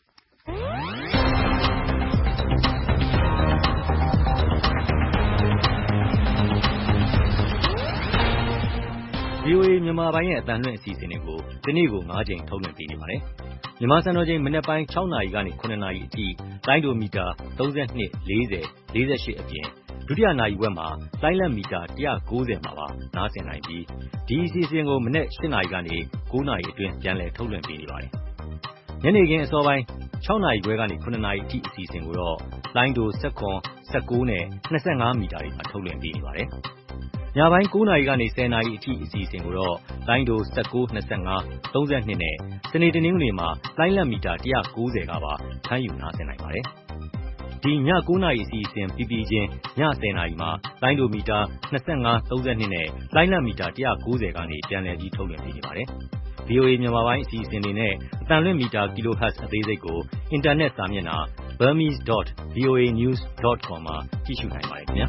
Speaker 17: ဗီအိုအေမြန်မာပိုင်းရဲ့အသံလွှင့်အစီအစဉ်တွေကိုဒီနေ့ကို၅ကြိမ်ထုတ်လွှင့်ပေးနေပါတယ်။မြန်မာစံတော်ချိန်မနက်ပိုင်း၆နာရီကနေ၇နာရီအထိလိုင်းဒိုမီတာ၃၂ ၄၀ ၄၈အပြင်ဒုတိယနာရီဝက်မှာလိုင်းလက်မီတာ၁၉၀မှာပါနားဆင်နိုင်ပြီးဒီအစီအစဉ်ကိုမနက်၈နာရီကနေ၉နာရီအတွင်းပြန်လည်ထုတ်လွှင့်ပေးနေပါတယ်။ညနေခင်းအစောပိုင်း၆နာရီခွဲကနေ၇နာရီအထိအစီအစဉ်ကိုတော့လိုင်းဒို၁၇ ၁၉နဲ့၂၅မီတာတွေမှာထုတ်လွှင့်ပေးနေပါတယ်။ညပိုင်း၉နာရီကနေ၁၀နာရီအထိအစီအစဉ်ကိုတော့လိုင်းဒို၁၉ ၂၅ ၃၂နဲ့စနေတနင်္ဂနွေမှာလိုင်းလက်မီတာ၁၉၀ကပါဖမ်းယူနားဆင်နိုင်ပါတယ်။ဒီည၉နာရီအစီအစဉ်ပြီးပြီးချင်းည၁၀နာရီမှာလိုင်းဒိုမီတာ၂၅ ၃၂နဲ့လိုင်းလက်မီတာ၁၉၀ကနေပြန်လည်ပြီးထုတ်လွှင့်ပေးနေပါတယ်။ဗီအိုအေ မြန်မာပိုင်းအစီအစဉ်တွေနဲ့အသံလွှင့်မီတာ kilohertz အသေးစိတ်ကိုအင်တာနက်စာမျက်နှာ burmese dot v o a news dot com မှာကြည့်ရှုနိုင်ပါတယ်ခင်ဗျာ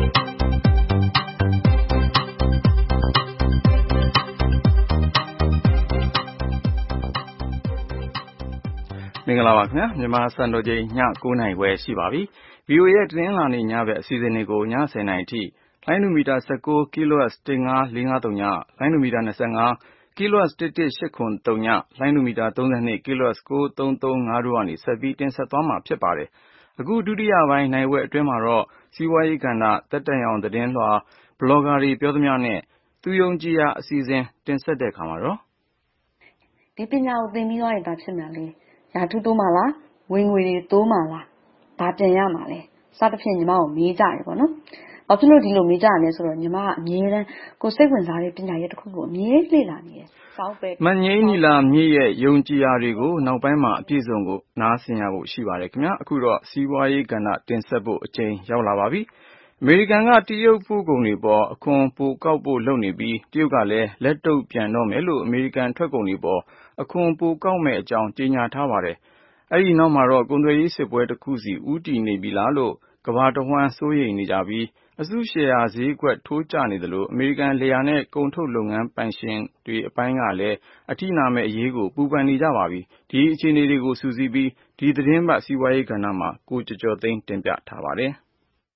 Speaker 2: မင်္ဂလာပါခင်ဗျာမြန်မာစံတော်ချိန်ည၉နာရီခွဲရှိပါပြီ ဗီအိုအေ ရဲ့တင်းလာနေညဘက်အစီအစဉ်တွေကိုညဆယ်နာရီအထိလိုင်းနိုမီတာ၁၉ kilohertz တစ်ငါးလေးငါးသုံးညလိုင်းနိုမီတာ၂၅ kilohertz တစ်တစ်ရှစ်ခုသုံးညလိုင်းနိုမီတာ၃၂ kilohertz ၉သုံးသုံးငါးတို့ကနေဆက်ပြီးတင်ဆက်သွားမှာဖြစ်ပါတယ်အခုဒုတိယပိုင်းနိုင်ဝက်အတွင်းမှာတော့စီးပွားရေးကဏ္ဍတက်တက်ရောင်သတင်းလွှာဘလော့ဂါတွေပြောသမျှနဲ့သူယုံကြည်ရာအစီအစဉ်တင်ဆက်တဲ့အခါမှာတော့
Speaker 18: ဒီပညာကိုသင်ပြီးသွားရင်ဒါဖြစ်မှာလေရာထူးတိုးမှာလားဝင်ငွေတွေတိုးမှာလားဒါပြန်ရမှာလေစသဖြင့်ညီမကိုမေးကြရပေါ့နော်။ဘာဖြစ်လို့ဒီလိုမေးကြရလဲဆိုတော့ညီမကအမြဲတမ်းကိုစိတ်ဝင်စားတဲ့ပညာရေးတစ်ခုကိုအမြဲလေ့လာနေတယ်။စောင်းပဲ
Speaker 2: မငိမ့်နီလာမြည့်ရဲ့ယုံကြည်ရာတွေကိုနောက်ပိုင်းမှာအပြည့်စုံကိုနားဆင်ရဖို့ရှိပါတယ်ခင်ဗျာ။အခုတော့စီးပွားရေးကဏ္ဍတင်ဆက်ဖို့အချိန်ရောက်လာပါပြီ။အမေရိကန်ကတရုတ်ပို့ကုန်တွေပေါ်အခွန်ပိုကောက်ဖို့လုပ်နေပြီးတရုတ်ကလည်းလက်တုပ်ပြန်တော့မယ်လို့အမေရိကန်ထွက်ကုန်တွေပေါ်အခွန်ပိုကောက်မဲ့အကြောင်းကြေညာထားပါတယ်။အဲဒီနောက်မှာတော့ကုန်သွယ်ရေးစစ်ပွဲတစ်ခုစီဦးတည်နေပြီလားလို့ကမ္ဘာတစ်ဝှမ်းစိုးရိမ်နေကြပြီးအစုရှယ်ယာဈေးကွက်ထိုးကျနေသလိုအမေရိကန်လေယာဉ်နဲ့ကုန်ထုတ်လုပ်ငန်းပိုင်ရှင်တွေအပိုင်းကလည်းအထိနာမဲ့အရေးကိုပူပန်နေကြပါပြီ။ဒီအခြေအနေတွေကိုစူးစီးပြီးဒီသတင်းပတ်စီးပွားရေးကဏ္ဍမှာကိုကျော်ကျော်သိန်းတင်ပြထားပါတယ်။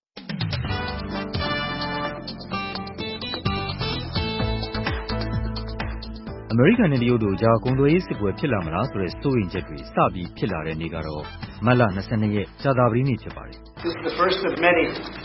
Speaker 17: အမေရိကန်နဲ့တရုတ်တို့ကြားကုန်သွယ်ရေးစစ်ပွဲဖြစ်လာမလားဆိုတဲ့စိုးရိမ်ချက်တွေစပြီးဖြစ်လာတဲ့နေ့ကတော့မတ်လ၂၂ရက်ကြာသပတေးနေ့ဖြစ်ပါတယ်။
Speaker 19: This is the first of many.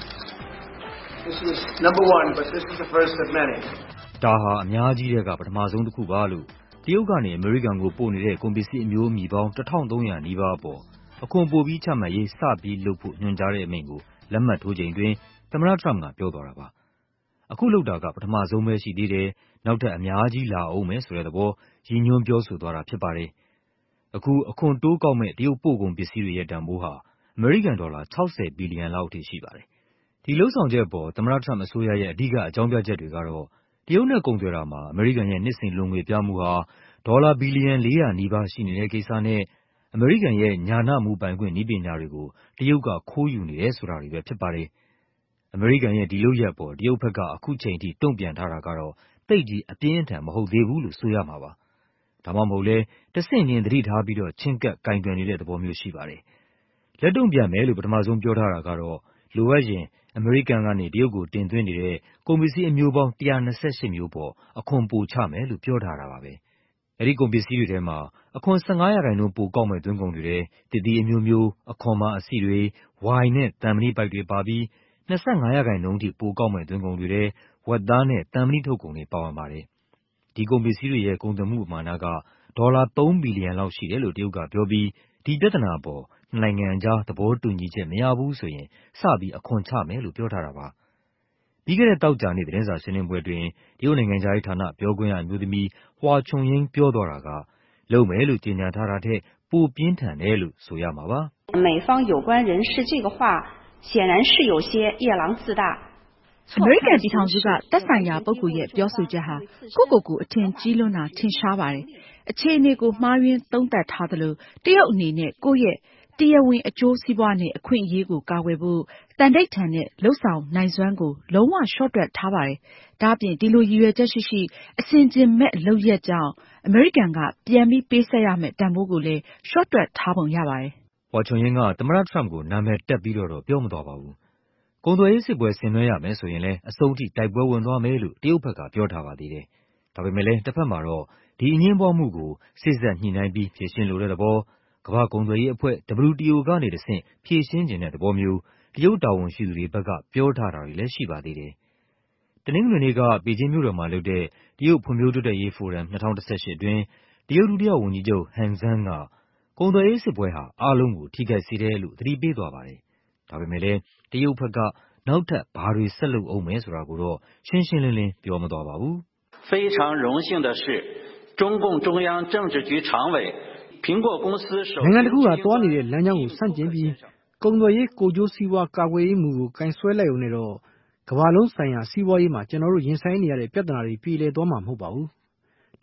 Speaker 19: This is number one, but this is the first of many.
Speaker 17: ဒါဟာအများကြီးတဲ့ကပထမဆုံးတစ်ခုပါလို့တရုတ်ကနေအမေရိကန်ကိုပို့နေတဲ့ကုန်ပစ္စည်းအမျိုးအမည်ပေါင်းတစ်ထောင်သုံးရာနီးပါးပေါ်အခွန်ပိုပြီးချမှတ်ရေးစပြီးလုပ်ဖို့ညွှန်ကြားတဲ့အမိန့်ကိုလက်မှတ်ထိုးချိန်တွင်သမ္မတထရမ့်ကပြောသွားတာပါ။အခုလုပ်တာကပထမဆုံးပဲရှိသေးတယ်နောက်ထပ်အများကြီးလာအောင်မယ်ဆိုတဲ့သဘောရည်ညွှန်းပြောဆိုသွားတာဖြစ်ပါတယ်။အခုအခွန်တိုးကောက်မဲ့တရုတ်ပို့ကုန်ပစ္စည်းတွေရဲ့တန်ဖိုးဟာအမေရိကန်ဒေါ်လာ၆၀ဘီလီယံလောက်အထိရှိပါတယ်။ဒီလှုပ်ဆောင်ချက်အပေါ်သမ္မတထရမ့်အစိုးရရဲ့အဓိကအကြောင်းပြချက်တွေကတော့တရုတ်နဲ့ကုန်သွယ်တာမှာအမေရိကန်ရဲ့နှစ်စဉ်လိုငွေပြမှုဟာဒေါ်လာဘီလီယံလေးရာနီးပါးရှိနေတဲ့ကိစ္စနဲ့အမေရိကန်ရဲ့ညာဏမူပိုင်ခွင့်နည်းပညာတွေကိုတရုတ်ကခိုးယူနေတယ်ဆိုတာတွေပဲဖြစ်ပါတယ်။အမေရိကန်ရဲ့ဒီလုပ်ရပ်အပေါ်တရုတ်ဘက်ကအခုချိန်ထိတုံ့ပြန်ထားတာကတော့သိပ်ကြီးအပြင်းအထန်မဟုတ်သေးဘူးလို့ဆိုရမှာပါ။ဒါမှမဟုတ်လဲတဆင့်ချင်းသတိထားပြီးတော့ချဉ်ကပ်ကင်တွယ်နေတဲ့သဘောမျိုးရှိပါတယ်။လက်တုံ့ပြန်မယ်လို့ပထမဆုံးပြောထားတာကတော့လိုအပ်ရင်အမေရိကန်ကနေတရုတ်ကိုတင်သွင်းနေတဲ့ကုန်ပစ္စည်းအမျိုးပေါင်း၁၂၈မျိုးပေါ်အခွန်ပိုချမယ်လို့ပြောထားတာပါပဲ။အဲဒီကုန်ပစ္စည်းတွေထဲမှာအခွန်၁၅ရာခိုင်နှုန်းပိုကောက်မဲ့သွင်းကုန်တွေထဲသစ်သီးအမျိုးမျိုးအခွန်မာအဆီတွေဝိုင်နဲ့သံမဏိပိုက်တွေပါပြီး၂၅ရာခိုင်နှုန်းထိပိုကောက်မဲ့သွင်းကုန်တွေထဲဝက်သားနဲ့သံမဏိထုတ်ကုန်တွေပါဝင်ပါတယ်။ဒီကုန်ပစ္စည်းတွေရဲ့ကုန်သွယ်မှုပမာဏကဒေါ်လာသုံးဘီလီယံလောက်ရှိတယ်လို့တရုတ်ကပြောပြီးဒီပြဿနာအပေါ်နှစ်နိုင်ငံအကြားသဘောတူညီချက်မရဘူးဆိုရင်စပြီးအခွန်ချမယ်လို့ပြောထားတာပါ။ပြီးခဲ့တဲ့သောကြာနေ့သတင်းစာရှင်းလင်းပွဲအတွင်းတရုတ်နိုင်ငံခြားရေးဌာနပြောခွင့်ရအမျိုးသမီးဟွာချွန်ယင်းပြောသွားတာကလုပ်မယ်လို့ကြေညာထားတာထက်ပိုပြင်းထန်တယ်လို့ဆိုရမှာပါ
Speaker 20: ။美方有关人士这个话显然是有些夜郎自大
Speaker 15: အမေရိကန်ပြည်ထောင်စုကသက်ဆိုင်ရာပုဂ္ဂိုလ်ရဲ့ပြောဆိုချက်ဟာကိုယ့်ကိုယ်ကိုအထင်ကြီးလွန်းတာထင်ရှားပါတယ်။အခြေအနေကိုမှားယွင်းသုံးသပ်ထားသလိုတရုတ်အနေနဲ့ကိုယ့်ရဲ့တရားဝင်အကျိုးစီးပွားနဲ့အခွင့်အရေးကိုကာကွယ်ဖို့တန်ထိပ်ထန်တဲ့လှုပ်ဆောင်နိုင်စွမ်းကိုလုံးဝရှော့တွက်ထားပါတယ်။ဒါ့အပြင်ဒီလိုရည်ရွယ်ချက်ရှိရှိအဆင်ခြင်မဲ့လုပ်ရက်ကြောင့်အမေရိကန်ကပြန်ပြီးပေးဆက်ရမယ့်တန်ဖိုးကိုလည်းရှော့တွက်ထားပုံရပါတယ်
Speaker 17: ။ဟွာချွန်ယင်းကသမ္မတထရမ့်ကိုနာမည်တက်ပြီးတော့တော့ပြောမသွားပါဘူး။ကုန်သွယ်ရေးစစ်ပွဲဆင်နွှဲရမယ်ဆိုရင်လည်းအဆုံးထိတိုက်ပွဲဝင်သွားမယ်လို့တရုတ်ဘက်ကပြောထားပါသေးတယ်။ဒါပေမဲ့လည်းတစ်ဖက်မှာတော့ဒီအငြင်းပွားမှုကိုစေ့စပ်ညှိနှိုင်းပြီးဖြေရှင်းလိုတဲ့သဘောကမ္ဘာ့ကုန်သွယ်ရေးအဖွဲ့ ဒဘလျူ တီ အို ကနေတဆင့်ဖြေရှင်းချင်တဲ့သဘောမျိုးတရုတ်တာဝန်ရှိသူတွေဘက်ကပြောထားတာတွေလည်းရှိပါသေးတယ်။တနင်္ဂနွေနေ့ကပေကျင်းမြို့တော်မှာလုပ်တဲ့တရုတ်ဖွံ့ဖြိုးတိုးတက်ရေးဖိုရမ်၂၀၁၈အတွင်းတရုတ်ဒုတိယဝန်ကြီးချုပ်ဟန်ဇန်းကကုန်သွယ်ရေးစစ်ပွဲဟာအားလုံးကိုထိခိုက်စေတယ်လို့သတိပေးသွားပါတယ်။ဒါပေမဲ့လည်းတရုတ်ဘက်ကနောက်ထပ်ဘာတွေဆက်လုပ်အောင်မယ်ဆိုတာကိုတော့ရှင်းရှင်းလင်းလင်းပြောမသွားပါဘူး
Speaker 21: 非常荣幸的是中共中央政治局常委苹果公司首
Speaker 22: နိုင်ငံတခုကတွားနေတဲ့လမ်းကြောင်းကိုဆန့်ကျင်ပြီးကုန်သွယ်ရေးကိုကျိုးစီးပွားကာကွယ်ရေးမူကိုကင်ဆွဲလိုက်ုံနဲ့တော့ကမ္ဘာလုံးဆိုင်ရာစီးပွားရေးမှာကျွန်တော်တို့ရင်ဆိုင်နေရတဲ့ပြဿနာတွေပြေလည်သွားမှာမဟုတ်ပါဘူး။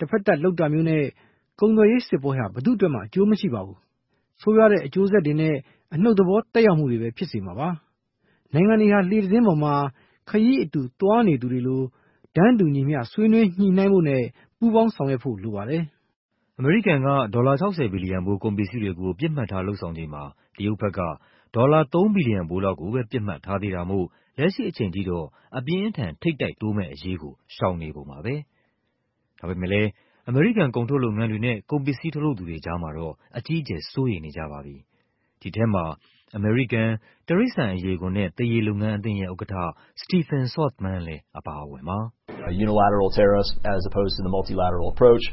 Speaker 22: တစ်ဖက်သက်လုပ်တာမျိုးနဲ့ကုန်သွယ်ရေးစစ်ပွဲဟာဘယ်သူ့အတွက်မှအကျိုးမရှိပါဘူး။ဆိုးရွားတဲ့အကျိုးဆက်တွေနဲ့အနှုတ်သဘောတက်ရောက်မှုတွေပဲဖြစ်စေမှာပါ။နိုင်ငံတွေဟာလှေသတင်းပေါ်မှာခရီးအတူသွားနေသူတွေလိုတန်းတူညီမျှဆွေးနွေးညှိနှိုင်းဖို့နဲ့ပူးပေါင်းဆောင်ရွက်ဖို့လိုပါတယ်
Speaker 17: ။အမေရိကန်ကဒေါ်လာ၆၀ဘီလီယံဘိုးကုန်ပစ္စည်းတွေကိုပြစ်မှတ်ထားလှုပ်ဆောင်ချိန်မှာတရုတ်ဘက်ကဒေါ်လာသုံးဘီလီယံဘိုးလောက်ကိုပဲပြစ်မှတ်ထားသေးတာမို့လက်ရှိအချိန်ထိတော့အပြင်းအထန်ထိပ်တိုက်တိုးမဲ့အရေးကိုရှောင်နေပုံပါပဲ။ဒါပေမဲ့လည်းအမေရိကန်ကုန်ထုတ်လုပ်ငန်းတွေနဲ့ကုန်ပစ္စည်းထုတ်လုပ်သူတွေကြားမှာတော့အကြီးအကျယ်စိုးရိမ်နေကြပါပြီ။ဒီထဲမှာအမေရိကန်တိရစ္ဆာန်အရေးကွန်နဲ့သားရေလုပ်ငန်းအသင်းရဲ့ဥက္ကဋ္ဌ Stephen Saltzman လည်းအပါအဝင်ပါ။
Speaker 1: Unilateral tariffs as opposed to the multilateral approach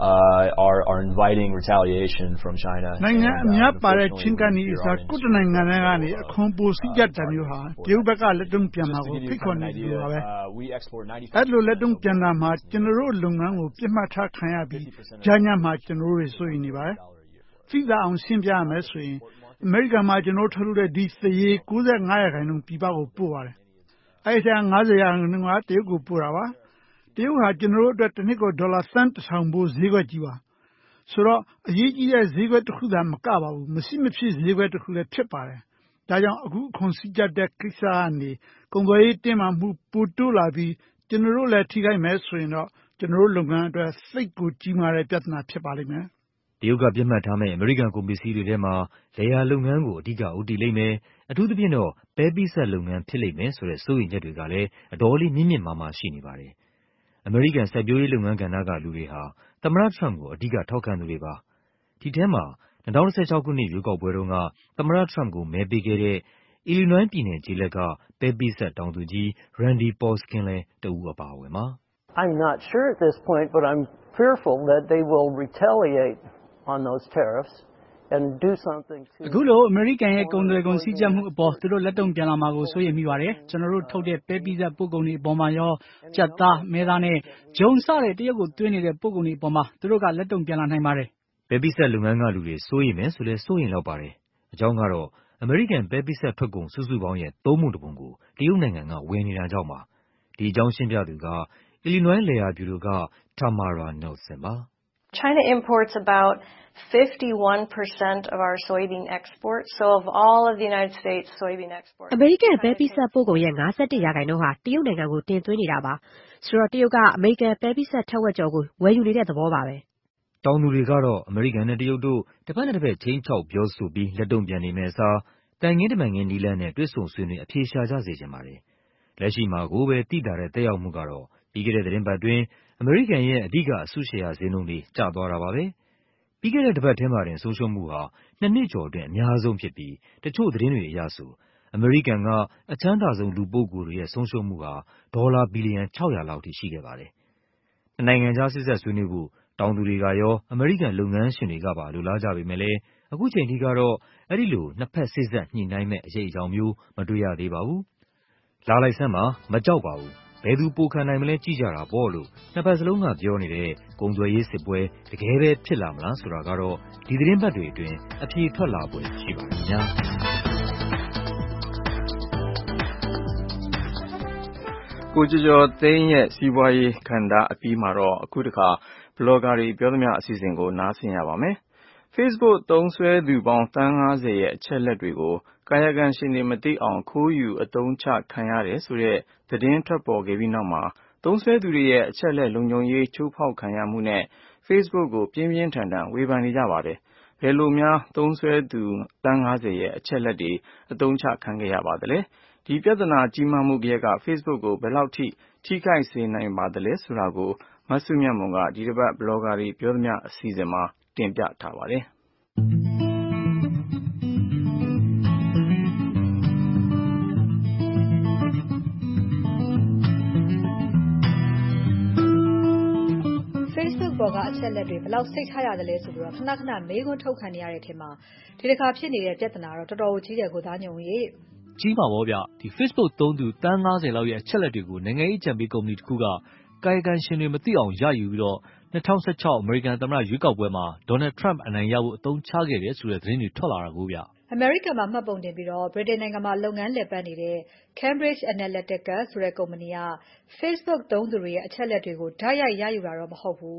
Speaker 1: uh, are are inviting retaliation from China.
Speaker 6: နိုင်ငံအများပါတဲ့ချင်းကန်ဒီအစားကုတနိုင်ငံတွေကနေအခွန်ပိုစည်းကြတဲ့မျိုးဟာတရုတ်ဘက်ကလက်တုံ့ပြန်မှာကိုဖိတ်ခေါ်နေကြပါပဲ။အဲ့လိုလက်တုံ့ပြန်တာမှာကျွန်တော်တို့လုပ်ငန်းကိုပြစ်မှတ်ထားခံရပြီးကြားညမှာကျွန်တော်တို့စိုးရိမ်နေပါတယ်။ဖိသာအောင်ရှင်းပြရမယ်ဆိုရင်အမေရိကန်မှာကျွန်တော်ထုတ်လုပ်တဲ့ဒီသရေ၉၅ရာခိုင်နှုန်းပြည်ပကိုပို့ပါတယ်။အဲ့ဒီ၅၀ရာခိုင်နှုန်းကတရုတ်ကိုပို့တာပါ။တရုတ်ဟာကျွန်တော်တို့အတွက်တစ်နှစ်ကိုဒေါ်လာသန်းတစ်ထောင်ဖို့ဈေးကွက်ကြီးပါ။ဆိုတော့အရေးကြီးတဲ့ဈေးကွက်တစ်ခုသာမကပါဘူးမရှိမဖြစ်ဈေးကွက်တစ်ခုလည်းဖြစ်ပါတယ်။ဒါကြောင့်အခုအခွန်စည်းကြပ်တဲ့ကိစ္စကနေကုန်သွယ်ရေးတင်းမာမှုပိုတိုးလာပြီးကျွန်တော်တို့လည်းထိခိုက်မယ်ဆိုရင်တော့ကျွန်တော်တို့လုပ်ငန်းအတွက်စိတ်ကိုကြီးမားတဲ့ပြဿနာဖြစ်ပါလိမ့်မယ်။
Speaker 17: တရုတ်ကပြစ်မှတ်ထားမဲ့အမေရိကန်ကုန်ပစ္စည်းတွေထဲမှာလယ်ယာလုပ်ငန်းကိုအဓိကဦးတည်လိမ့်မယ်အထူးသဖြင့်တော့ပဲပိစပ်လုပ်ငန်းဖြစ်လိမ့်မယ်ဆိုတဲ့စိုးရိမ်ချက်တွေကလည်းအတော်လေးမြင့်မြင့်မားမားရှိနေပါတယ်။အမေရိကန်စိုက်ပျိုးရေးလုပ်ငန်းကဏ္ဍကလူတွေဟာသမ္မတထရမ့်ကိုအဓိကထောက်ခံသူတွေပါ။ဒီထဲမှာ၂၀၁၆ခုနှစ်ရွေးကောက်ပွဲတုန်းကသမ္မတထရမ့်ကိုမဲပေးခဲ့တဲ့ Illinois ပြည်နယ်ကျေးလက်ကပဲပိစပ်တောင်သူကြီး Randy Paulskin လည်းတဦးအပါအဝင်ပါ။
Speaker 23: I'm not sure at this point but I'm fearful that they will retaliate on those tariffs and do something to
Speaker 6: အခုလိုအမေရိကန်ရဲ့ကုန်သွယ်ကုန်စည်းကြပ်မှုအပေါ်သူတို့လက်တုံ့ပြန်လာမှာကိုစိုးရိမ်မိပါတယ်ကျွန်တော်တို့ထုတ်တဲ့ပဲပိစပ်ပို့ကုန်တွေအပေါ်မှာရောကြက်သားမဲသားနဲ့ဂျုံစတဲ့တရုတ်ကိုသွင်းနေတဲ့ပို့ကုန်တွေအပေါ်မှာသူတို့ကလက်တုံ့ပြန်လာနိုင်ပါတယ်
Speaker 17: ပဲပိစပ်လုပ်ငန်းကလူတွေစိုးရိမ်မယ်ဆိုလဲစိုးရိမ်လောက်ပါတယ်အကြောင်းကတော့အမေရိကန်ပဲပိစပ်ထွက်ကုန်စုစုပေါင်းရဲ့သုံးပုံတစ်ပုံကိုတရုတ်နိုင်ငံကဝယ်နေတာကြောင့်ပါဒီအကြောင်းရှင်းပြသူက Illinois လယ်ယာဗျူရိုက Tamara Nelson ပါ
Speaker 24: China imports about fifty-one percent of our soybean exports. So of all of the United States soybean exports.
Speaker 25: အမေရိကန်ပဲပိစပ်ပို့ကုန်ရဲ့၅၁ရာခိုင်နှုန်းဟာတရုတ်နိုင်ငံကိုတင်သွင်းနေတာပါ။ဆိုတော့တရုတ်ကအမေရိကန်ပဲပိစပ်ထက်ဝက်ကျော်ကိုဝယ်ယူနေတဲ့သဘောပါပဲ
Speaker 17: ။တောင်သူတွေကတော့အမေရိကန်နဲ့တရုတ်တို့တစ်ဖက်နဲ့တစ်ဖက်ချင်းချောက်ပြောဆိုပြီးလက်တုံ့ပြန်နေမယ့်အစားတိုင်ငင်းတမန်ငင်းနီးလန်းနဲ့တွဲဆုံဆွေးနွေးအဖြေရှာကြစေချင်ပါတယ်။လက်ရှိမှာကိုပဲတိတာတဲ့တက်ရောက်မှုကတော့ပြီးခဲ့တဲ့သတင်းပတ်တွင်အမေရိကန်ရဲ့အဓိကအစုရှယ်ယာဈေးနှုန်းတွေကျသွားတာပါပဲ။ပြီးခဲ့တဲ့တစ်ပတ်ထဲမှာတင်ဆုံးရှုံးမှုဟာနှစ်နှစ်ကျော်အတွင်းအများဆုံးဖြစ်ပြီးတချို့သတင်းတွေအရဆိုအမေရိကန်ကအချမ်းသာဆုံးလူပုဂ္ဂိုလ်တွေရဲ့ဆုံးရှုံးမှုဟာဒေါ်လာဘီလီယံ၆၀၀လောက်ထိရှိခဲ့ပါတယ်။နှစ်နိုင်ငံကြားစစ်ဆက်ဆွေးနွေးဖို့တောင်သူတွေကရောအမေရိကန်လုပ်ငန်းရှင်တွေကပါလိုလားကြပေမဲ့လည်းအခုချိန်ထိကတော့အဲ့ဒီလိုနှစ်ဖက်စစ်ဆက်ညှိနှိုင်းမဲ့အရေးအကြောင်းမျိုးမတွေ့ရသေးပါဘူး။လာလိုက်စမ်းပါမကြောက်ပါဘူး။ဘယ်သူပိုခံနိုင်မလဲကြည့်ကြတာပေါ့လို့နှစ်ဖက်စလုံးကပြောနေတဲ့ကုန်သွယ်ရေးစစ်ပွဲတကယ်ပဲဖြစ်လာမလားဆိုတာကတော့ဒီသတင်းပတ်တွေအတွင်းအဖြေထွက်လာပွဲရှိပါမယ်ညာ
Speaker 2: ကိုကျော်ကျော်သိန်းရဲ့စီးပွားရေးခန္ဓာအပြီးမှာတော့အခုတခါဘလော့ဂါတွေပြောသမျှအစီအစဉ်ကိုနားဆင်ရပါမယ်။ Facebook သုံးစွဲသူပေါင်းသန်း၅၀ရဲ့အချက်လက်တွေကိုကာယကံရှင်တွေမသိအောင်ခိုးယူအသုံးချခံရတယ်ဆိုတဲ့သတင်းထွက်ပေါ်ခဲ့ပြီးနောက်မှာသုံးစွဲသူတွေရဲ့အချက်လက်လုံခြုံရေးချိုးဖောက်ခံရမှုနဲ့ Facebook ကိုပြင်းပြင်းထန်ထန်ဝေဖန်နေကြပါတယ်။ဘယ်လိုများသုံးစွဲသူသန်း၅၀ရဲ့အချက်လက်တွေအသုံးချခံခဲ့ရပါသလဲ။ဒီပြဿနာကြီးမားမှုက Facebook ကိုဘယ်လောက်ထိထိခိုက်စေနိုင်ပါသလဲဆိုတာကိုမစုမြတ်မွန်ကဒီတစ်ပတ်ဘလော့ဂါတွေပြောသမျှအစီအစဉ်မှာတင်ပြထားပါတယ်။
Speaker 26: Facebook ပေါ်ကအချက်လက်တွေဘယ်လောက်စိတ်ထားရတယ်လဲဆိုပြီးတော့ခဏခဏမေးခွန်းထုတ်ခံနေရတဲ့အထက်မှာဒီတစ်ခါဖြစ်နေတဲ့ပြဿနာတော့တော်တော်ကြီးတယ်ကိုသားညုံကြီး
Speaker 7: ကြီးပါဗောဗျဒီ Facebook သုံးသူသန်း၅၀လောက်ရဲ့အချက်လက်တွေကိုနိုင်ငံရေးကြံပေးကုမ္ပဏီတစ်ခုကကာယကံရှင်တွေမသိအောင်ရယူပြီးတော့၂၀၁၆အမေရိကန်သမ္မတရွေးကောက်ပွဲမှာ Donald Trump အနိုင်ရဖို့အသုံးချခဲ့တယ်ဆိုတဲ့သတင်းတွေထွက်လာတာကိုဗျ
Speaker 26: အမေရိကန်မှာမှတ်ပုံတင်ပြီးတော့ဗြိတိန်နိုင်ငံမှာလုပ်ငန်းလည်ပတ်နေတဲ့ Cambridge Analytica ဆိုတဲ့ကုမ္ပဏီက Facebook သုံးသူတွေရဲ့အချက်လက်တွေကိုဓာတ်ရိုက်ရယူတာတော့မဟုတ်ဘူး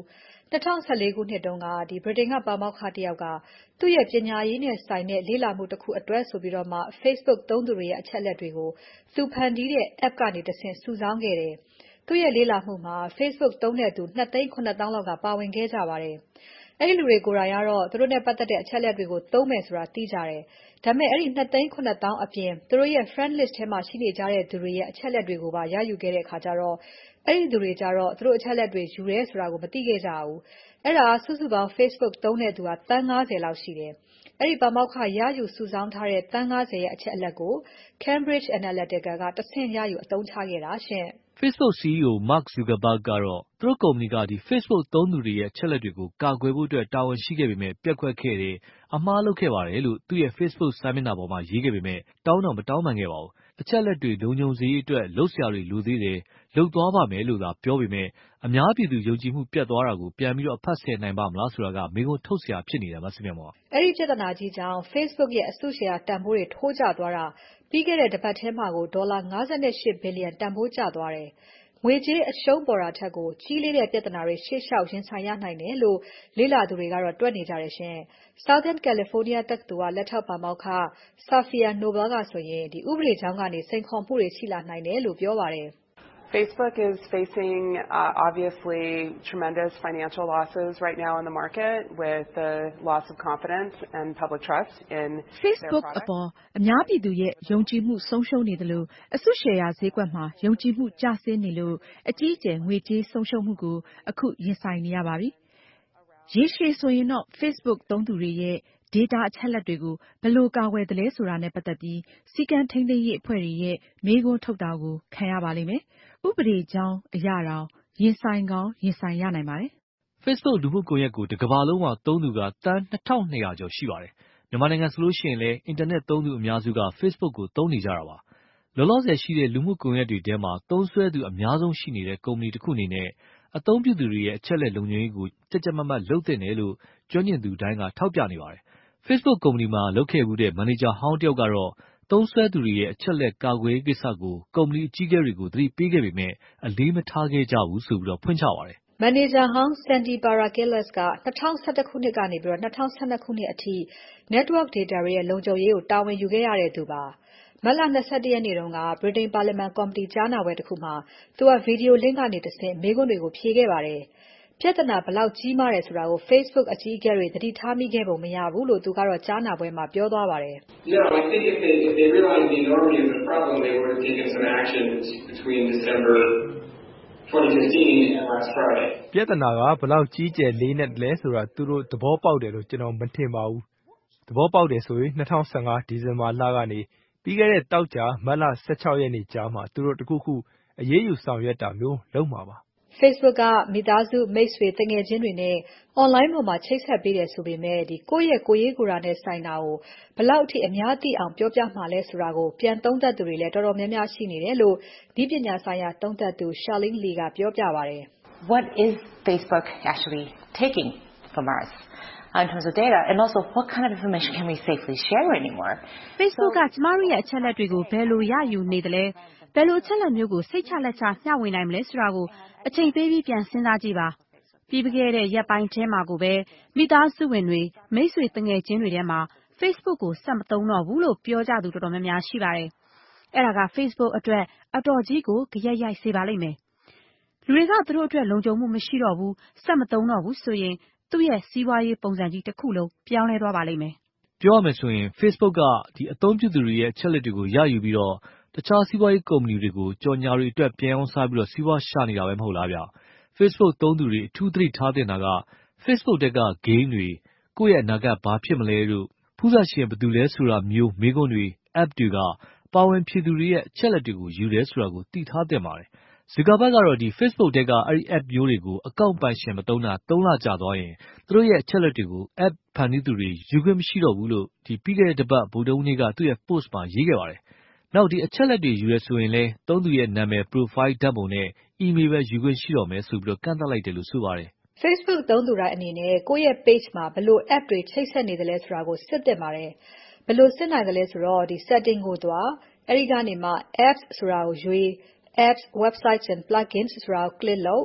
Speaker 26: two thousand fourteenခုနှစ်တုန်းကဒီဗြိတိန်ကပါမောက္ခတစ်ယောက်ကသူ့ရဲ့ပညာရေးနဲ့ဆိုင်တဲ့လေ့လာမှုတစ်ခုအတွက်ဆိုပြီးတော့မှ Facebook သုံးသူတွေရဲ့အချက်အလက်တွေကိုသူဖန်တီးတဲ့ app ကနေတဆင့်စုဆောင်းခဲ့တယ်။သူ့ရဲ့လေ့လာမှုမှာ Facebook သုံးတဲ့သူtwoသိန်းsevenသောင်းလောက်ကပါဝင်ခဲ့ကြပါတယ်။အဲ့ဒီလူတွေကိုယ်တိုင်ကတော့သူတို့နဲ့ပတ်သက်တဲ့အချက်အလက်တွေကိုသုံးမယ်ဆိုတာသိကြတယ်။ဒါပေမဲ့အဲ့ဒီtwoသိန်းsevenသောင်းအပြင်သူတို့ရဲ့ friend list ထဲမှာရှိနေကြတဲ့သူတွေရဲ့အချက်အလက်တွေကိုပါရယူခဲ့တဲ့အခါကျတော့အဲ့ဒီသူတွေကြတော့သူတို့အချက်အလက်တွေယူရဲဆိုတာကိုမသိခဲ့ကြဘူး။အဲ့ဒါစုစုပေါင်း Facebook သုံးတဲ့သူကthirty fiftyလောက်ရှိတယ်။အဲ့ဒီပါမောက္ခရယူစုဆောင်းထားတဲ့thirty fiftyရဲ့အချက်အလက်ကို Cambridge Analytica ကတဆင့်ရယူအသုံးချခဲ့တာရှင့်။
Speaker 3: Facebook စီ အီ အို Mark Zuckerberg ကတော့သူတို့ကုမ္ပဏီကဒီ Facebook သုံးသူတွေရဲ့အချက်အလက်တွေကိုကာကွယ်ဖို့အတွက်တာဝန်ရှိခဲ့ပေမဲ့ပျက်ကွက်ခဲ့တယ်အမှားလုပ်ခဲ့ပါတယ်လို့သူ့ရဲ့ Facebook စာမျက်နှာပေါ်မှာရေးခဲ့ပေမဲ့တောင်းတော့မတောင်းပန်ခဲ့ပါဘူးအချက်အလက်တွေလုံခြုံစေရေးအတွက်လှုပ်ရှားတွေလိုသေးတယ်လှုပ်သွားပါမယ်လို့သာပြောပေမဲ့အများပြည်သူယုံကြည်မှုပြတ်သွားတာကိုပြန်ပြီးတော့အဖတ်ဆယ်နိုင်ပါမလားဆိုတာကမေးခွန်းထုတ်စရာဖြစ်နေတယ်မဆင်မြတ်မော်
Speaker 26: အဲ့ဒီပြဿနာကြီးကြောင့် Facebook ရဲ့အစုရှယ်ယာတန်ဖိုးတွေထိုးကျသွားတာပြီးခဲ့တဲ့တစ်ပတ်ထဲမှာကိုဒေါ်လာfifty-eightဘီလီယံတန်ဖိုးကျသွားတယ်ငွေကြေးအရှုံးပေါ်တာထက်ကိုကြီးလေးတဲ့ပြဿနာတွေရှေ့လျှောက်ရင်ဆိုင်ရနိုင်တယ်လို့လေ့လာသူတွေကတော့တွက်နေကြတယ်ရှင်။ Southern California တက္ကသိုလ်ကလက်ထောက်ပါမောက္ခ Safiya Noble ကဆိုရင်ဒီဥပဒေကြောင်းကနေစိန်ခေါ်မှုတွေရှိလာနိုင်တယ်လို့ပြောပါတယ်။
Speaker 4: Facebook is facing uh, obviously tremendous financial losses right now in the market with the loss of confidence and public trust in
Speaker 15: Facebook အပေါ်အများပြည်သူရဲ့ယုံကြည်မှုဆုံးရှုံးနေတယ်လို့အစုရှယ်ယာဈေးကွက်မှာယုံကြည်မှုကျဆင်းနေလို့အကြီးအကျယ်ငွေကြေးဆုံးရှုံးမှုကိုအခုရင်ဆိုင်နေရပါပြီ။ရေရှည်ဆိုရင်တော့ Facebook သုံးသူတွေရဲ့data အချက်အလက်တွေကိုဘယ်လိုကာကွယ်သလဲဆိုတာနဲ့ပတ်သက်ပြီးစည်းကမ်းထိန်းသိမ်းရေးအဖွဲ့တွေရဲ့မေးခွန်းထုတ်တာကိုခံရပါလိမ့်မယ်။ဥပဒေကြောင်းအရတောင်ရင်ဆိုင်ကောင်းရင်ဆိုင်ရနိုင်ပါတယ်
Speaker 3: ။ Facebook လူမှုကွန်ရက်ကိုတစ်ကမ္ဘာလုံးမှာသုံးသူကသန်းtwo thousand two hundredကျော်ရှိပါတယ်။မြန်မာနိုင်ငံဆိုလို့ရှိရင်လည်းအင်တာနက်သုံးသူအများစုက Facebook ကိုသုံးနေကြတာပါ။လောလောဆယ်ရှိတဲ့လူမှုကွန်ရက်တွေထဲမှာသုံးစွဲသူအများဆုံးရှိနေတဲ့ကုမ္ပဏီတစ်ခုအနေနဲ့အသုံးပြုသူတွေရဲ့အချက်အလက်လုံခြုံရေးကိုကြပ်ကြပ်မတ်မတ်လုပ်သင့်တယ်လို့ကျွမ်းကျင်သူတိုင်းကထောက်ပြနေပါတယ်။ Facebook ကုမ္ပဏီမှာလုပ်ခဲ့မှုတဲ့မန်နေဂျာဟောင်းတယောက်ကတော့သုံးစွဲသူတွေရဲ့အချက်လက်ကာကွယ်ရေးကိစ္စကိုကုမ္ပဏီအကြီးအကဲတွေကိုသတိပေးခဲ့ပေမဲ့အလေးမထားခဲ့ကြဘူးဆိုပြီးဖွင့်ချပါတယ်
Speaker 26: ။မန်နေဂျာဟောင်း Sandy Parakilas ကtwenty elevenခုနှစ်ကနေပြီးတော့twenty twelveခုနှစ်အထိ network data တွေရဲ့လုံခြုံရေးကိုတာဝန်ယူခဲ့ရတဲ့သူပါ။မတ်လtwenty-firstရက်နေ့တုန်းကဗြိတိန်ပါလီမန်ကော်မတီကြားနာပွဲတစ်ခုမှာသူကဗီဒီယိုလင့်ကနေတဆင့်မေးခွန်းတွေကိုဖြေခဲ့ပါတယ်။ပြဿနာဘယ်လောက်ကြီးမားတယ်ဆိုတာကို Facebook အကြီးအကဲတွေသတိထားမိခဲ့ပုံမရဘူးလို့သူကတော့ကြားနာပွဲမှာပြောသွားပါတယ်။
Speaker 5: No, I think if they if they realized the enormity of the problem, they would have taken some action between December twenty fifteen and last Friday.
Speaker 2: ပြဿနာကဘယ်လောက်ကြီးကျယ်လေးနက်တယ်လဲဆိုတာသူတို့သဘောပေါက်တယ်လို့ကျွန်တော်မထင်ပါဘူး။သဘောပေါက်တယ်ဆိုရင်twenty fifteenဒီဇင်ဘာလကနေပြီးခဲ့တဲ့တောက်ကြမတ်လsixteenရက်နေ့ကြားမှာသူတို့တခုခုအရေးယူဆောင်ရွက်တာမျိုးလုပ်မှာပါ။
Speaker 26: Facebook ကမိသားစုမိတ်ဆွေတငယ်ချင်းတွေနဲ့ online ပေါ်မှာချိတ်ဆက်ပေးတယ်ဆိုပေမဲ့ဒီကိုယ့်ရဲ့ကိုယ်ရေးကိုယ်တာနဲ့ဆိုင်တာကိုဘယ်လောက်အထိအများသိအောင်ပြောပြမှာလဲဆိုတာကိုပြန်သုံးသပ်သူတွေလည်းတော်တော်များများရှိနေတယ်လို့ဒီပညာဆိုင်ရာသုံးသပ်သူ Charlene Lee ကပြောပြပါတယ်
Speaker 8: ။ What is Facebook actually taking from us? In terms of data and also what kind of information can we safely share anymore?
Speaker 25: Facebook ကကျမတို့ရဲ့အချက်အလက်တွေကိုဘယ်လိုရယူနေသလဲဘယ်လိုအချက်အလက်မျိုးကိုစိတ်ချလက်ချမျှဝေနိုင်မလဲဆိုတာကိုအချိန်ပေးပြီးပြန်စဉ်းစားကြည့်ပါပြီးခဲ့တဲ့ရက်ပိုင်းထဲမှာကိုပဲမိသားစုဝင်တွေမိတ်ဆွေတငယ်ချင်းတွေထဲမှာ Facebook ကိုဆက်မသုံးတော့ဘူးလို့ပြောကြသူတော်တော်များများရှိပါတယ်အဲ့ဒါက Facebook အတွက်အတော်ကြီးကိုကြရက်ရိုက်စေပါလိမ့်မယ်လူတွေကသူတို့အတွက်လုံခြုံမှုမရှိတော့ဘူးဆက်မသုံးတော့ဘူးဆိုရင်သူ့ရဲ့စီးပွားရေးပုံစံကြီးတစ်ခုလုံးပြောင်းလဲသွားပါလိမ့်မယ်
Speaker 3: ပြောရမယ်ဆိုရင် Facebook ကဒီအသုံးပြုသူတွေရဲ့အချက်လက်တွေကိုရယူပြီးတော့တခြားစီးပွားရေးကုမ္ပဏီတွေကိုကြော်ညာတွေအတွက်ပြန်အောင်စားပြီးတော့စီးပွားရှာနေတာပဲမဟုတ်လားဗျ။ Facebook သုံးသူတွေအထူးသတိထားတင်တာက Facebook တက်က game တွေကိုယ့်ရဲ့အနာဂတ်ဘာဖြစ်မလဲလို့ဖူးစာရှင်ဘယ်သူလဲဆိုတာမျိုးမေးခွန်းတွေ app တွေကပါဝင်ဖြည့်သူတွေရဲ့အချက်လက်တွေကိုယူတယ်ဆိုတာကိုသိထားသင့်ပါတယ်။ Zuckerberg ကတော့ဒီ Facebook တက်ကအဲ့ဒီ app မျိုးတွေကိုအကောင့်ပိုင်ရှင်မသုံးတာသုံးလကြာသွားရင်သူတို့ရဲ့အချက်လက်တွေကို app ဖန်တီးသူတွေယူခွင့်မရှိတော့ဘူးလို့ဒီပြီးခဲ့တဲ့တစ်ပတ်ဗုဒ္ဓဟူးနေ့ကသူ့ရဲ့ post မှာရေးခဲ့ပါတယ်။နောက်ဒီအချက်လက်တွေယူရဲဆိုရင်လဲသုံးသူရဲ့နာမည် profile ဓာတ်ပုံနဲ့ email ပဲယူခွင့်ရှိတော့မယ်ဆိုပြီးတော့ကန့်သတ်လိုက်တယ်လို့ဆိုပါတယ်
Speaker 26: ။ Facebook သုံးသူတိုင်းအနေနဲ့ကိုယ့်ရဲ့ page မှာဘယ်လို app တွေချိတ်ဆက်နေသလဲဆိုတာကိုစစ်သင့်ပါတယ်။ဘယ်လိုစစ်နိုင်သလဲဆိုတော့ဒီ setting ကိုသွားအဲ့ဒီကနေမှ apps ဆိုတာကိုရွေး apps, websites and plugins ဆိုတာကို click လုပ်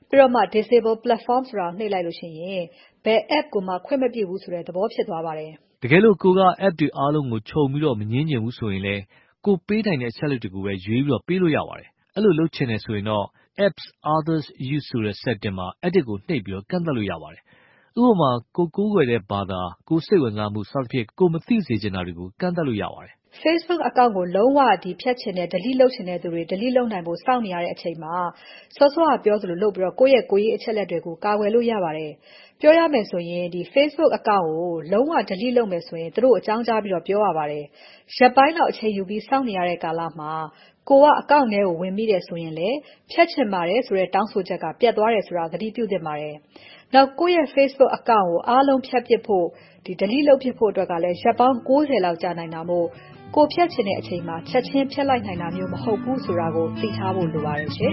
Speaker 26: ပြီးတော့မှ disable platform ဆိုတာနှိပ်လိုက်လို့ရှိရင်ဘယ် app ကိုမှခွင့်မပြုဘူးဆိုတဲ့သဘောဖြစ်သွားပါတယ်
Speaker 3: တကယ်လို့ကိုက app တွေအားလုံးကိုခြုံပြီးတော့မငင်းကျင်ဘူးဆိုရင်လည်းကိုပေးနိုင်တဲ့အချက်လက်တွေကိုပဲရွေးပြီးတော့ပေးလို့ရပါတယ်အဲ့လိုလုပ်ချင်တယ်ဆိုရင်တော့ apps others use ဆိုတဲ့ setting မှာ edit ကိုနှိပ်ပြီးတော့ကန့်သတ်လို့ရပါတယ်ဥပမာကိုကိုးကွယ်တဲ့ဘာသာကိုစိတ်ဝင်စားမှုစသဖြင့်ကိုမသိစေချင်တာတွေကိုကန့်သတ်လို့ရပါတယ်
Speaker 26: Facebook account ကိုလုံးဝဒီဖြတ်ချင်တဲ့ delete လုပ်ချင်တဲ့သူတွေ delete လုပ်နိုင်ဖို့စောင့်နေရတဲ့အချိန်မှာစောစောကပြောသလိုလုပ်ပြီးတော့ကိုယ့်ရဲ့ကိုယ်ရေးအချက်လက်တွေကိုကာကွယ်လို့ရပါတယ်ပြောရမယ်ဆိုရင်ဒီ Facebook account ကိုလုံးဝ delete လုပ်မယ်ဆိုရင်သူတို့အကြောင်းကြားပြီးတော့ပြောရပါတယ်ရက်ပိုင်းလောက်အချိန်ယူပြီးစောင့်နေရတဲ့ကာလမှာကိုက account ထဲကိုဝင်ပြီးတယ်ဆိုရင်လည်းဖြတ်ချင်ပါတယ်ဆိုတဲ့တောင်းဆိုချက်ကပြတ်သွားတယ်ဆိုတာသတိပြုသင့်ပါတယ်နောက်ကိုယ့်ရဲ့ Facebook account ကိုအားလုံးဖြတ်ပစ်ဖို့ဒီ delete လုပ်ပစ်ဖို့အတွက်ကလည်းရက်ပေါင်း၉၀လောက်ကြာနိုင်တာမို့ကိုဖြတ်ချင်တဲ့အချိန်မှာချက်ချင်းဖြတ်လိုက်နိုင်တာမျိုးမဟုတ်ဘူးဆိုတာကိုသိထားဖို့လိုပါတယ်ရှင်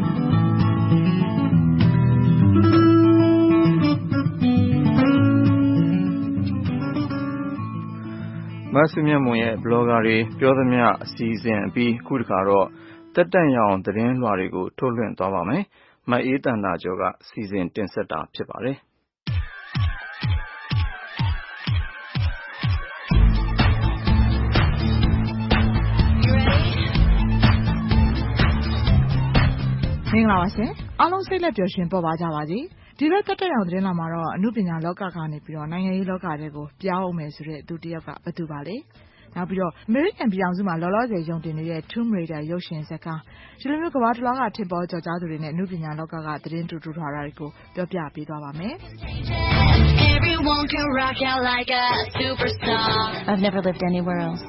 Speaker 2: မဆုမြတ်မွန်ရဲ့ blogger တွေပြောသမျှအစီအစဉ်အပြီးခုတခါတော့တက်တန့်ရအောင်သတင်းလွှာတွေကိုထုတ်လွှင့်သွားပါမယ်မအေးတန်တာကျော်ကစီစဉ်တင်ဆက်တာဖြစ်ပါတယ်
Speaker 10: မင်္ဂလာပါရှင်အားလုံးစိတ်လက်ပျော်ရွှင်ပေါ်ပါကြပါစေဒီဘက်တက်တက်အောင်သတင်းလာမှာတော့အမှုပညာလောကကနေပြီးတော့နိုင်ငံရေးလောကတွေကိုပြောင်းအောင်မယ်ဆိုတဲ့သူတယောက်ကဘယ်သူပါလဲနောက်ပြီးတော့ American ပြည်အောင်စုမှာလောလောဆယ်ယုံတင်နေတဲ့ Tomb Raider ရုပ်ရှင်ဇာတ်ကားဒီလိုမျိုးကမ္ဘာတစ်လောကထင်ပေါ်ကျော်ကြားသူတွေနဲ့အမှုပညာလောကကသတင်းတူတူထားတာတွေကိုပြောပြပေးသွားပါမယ်
Speaker 11: Everyone can rock out like a superstar I've never lived anywhere else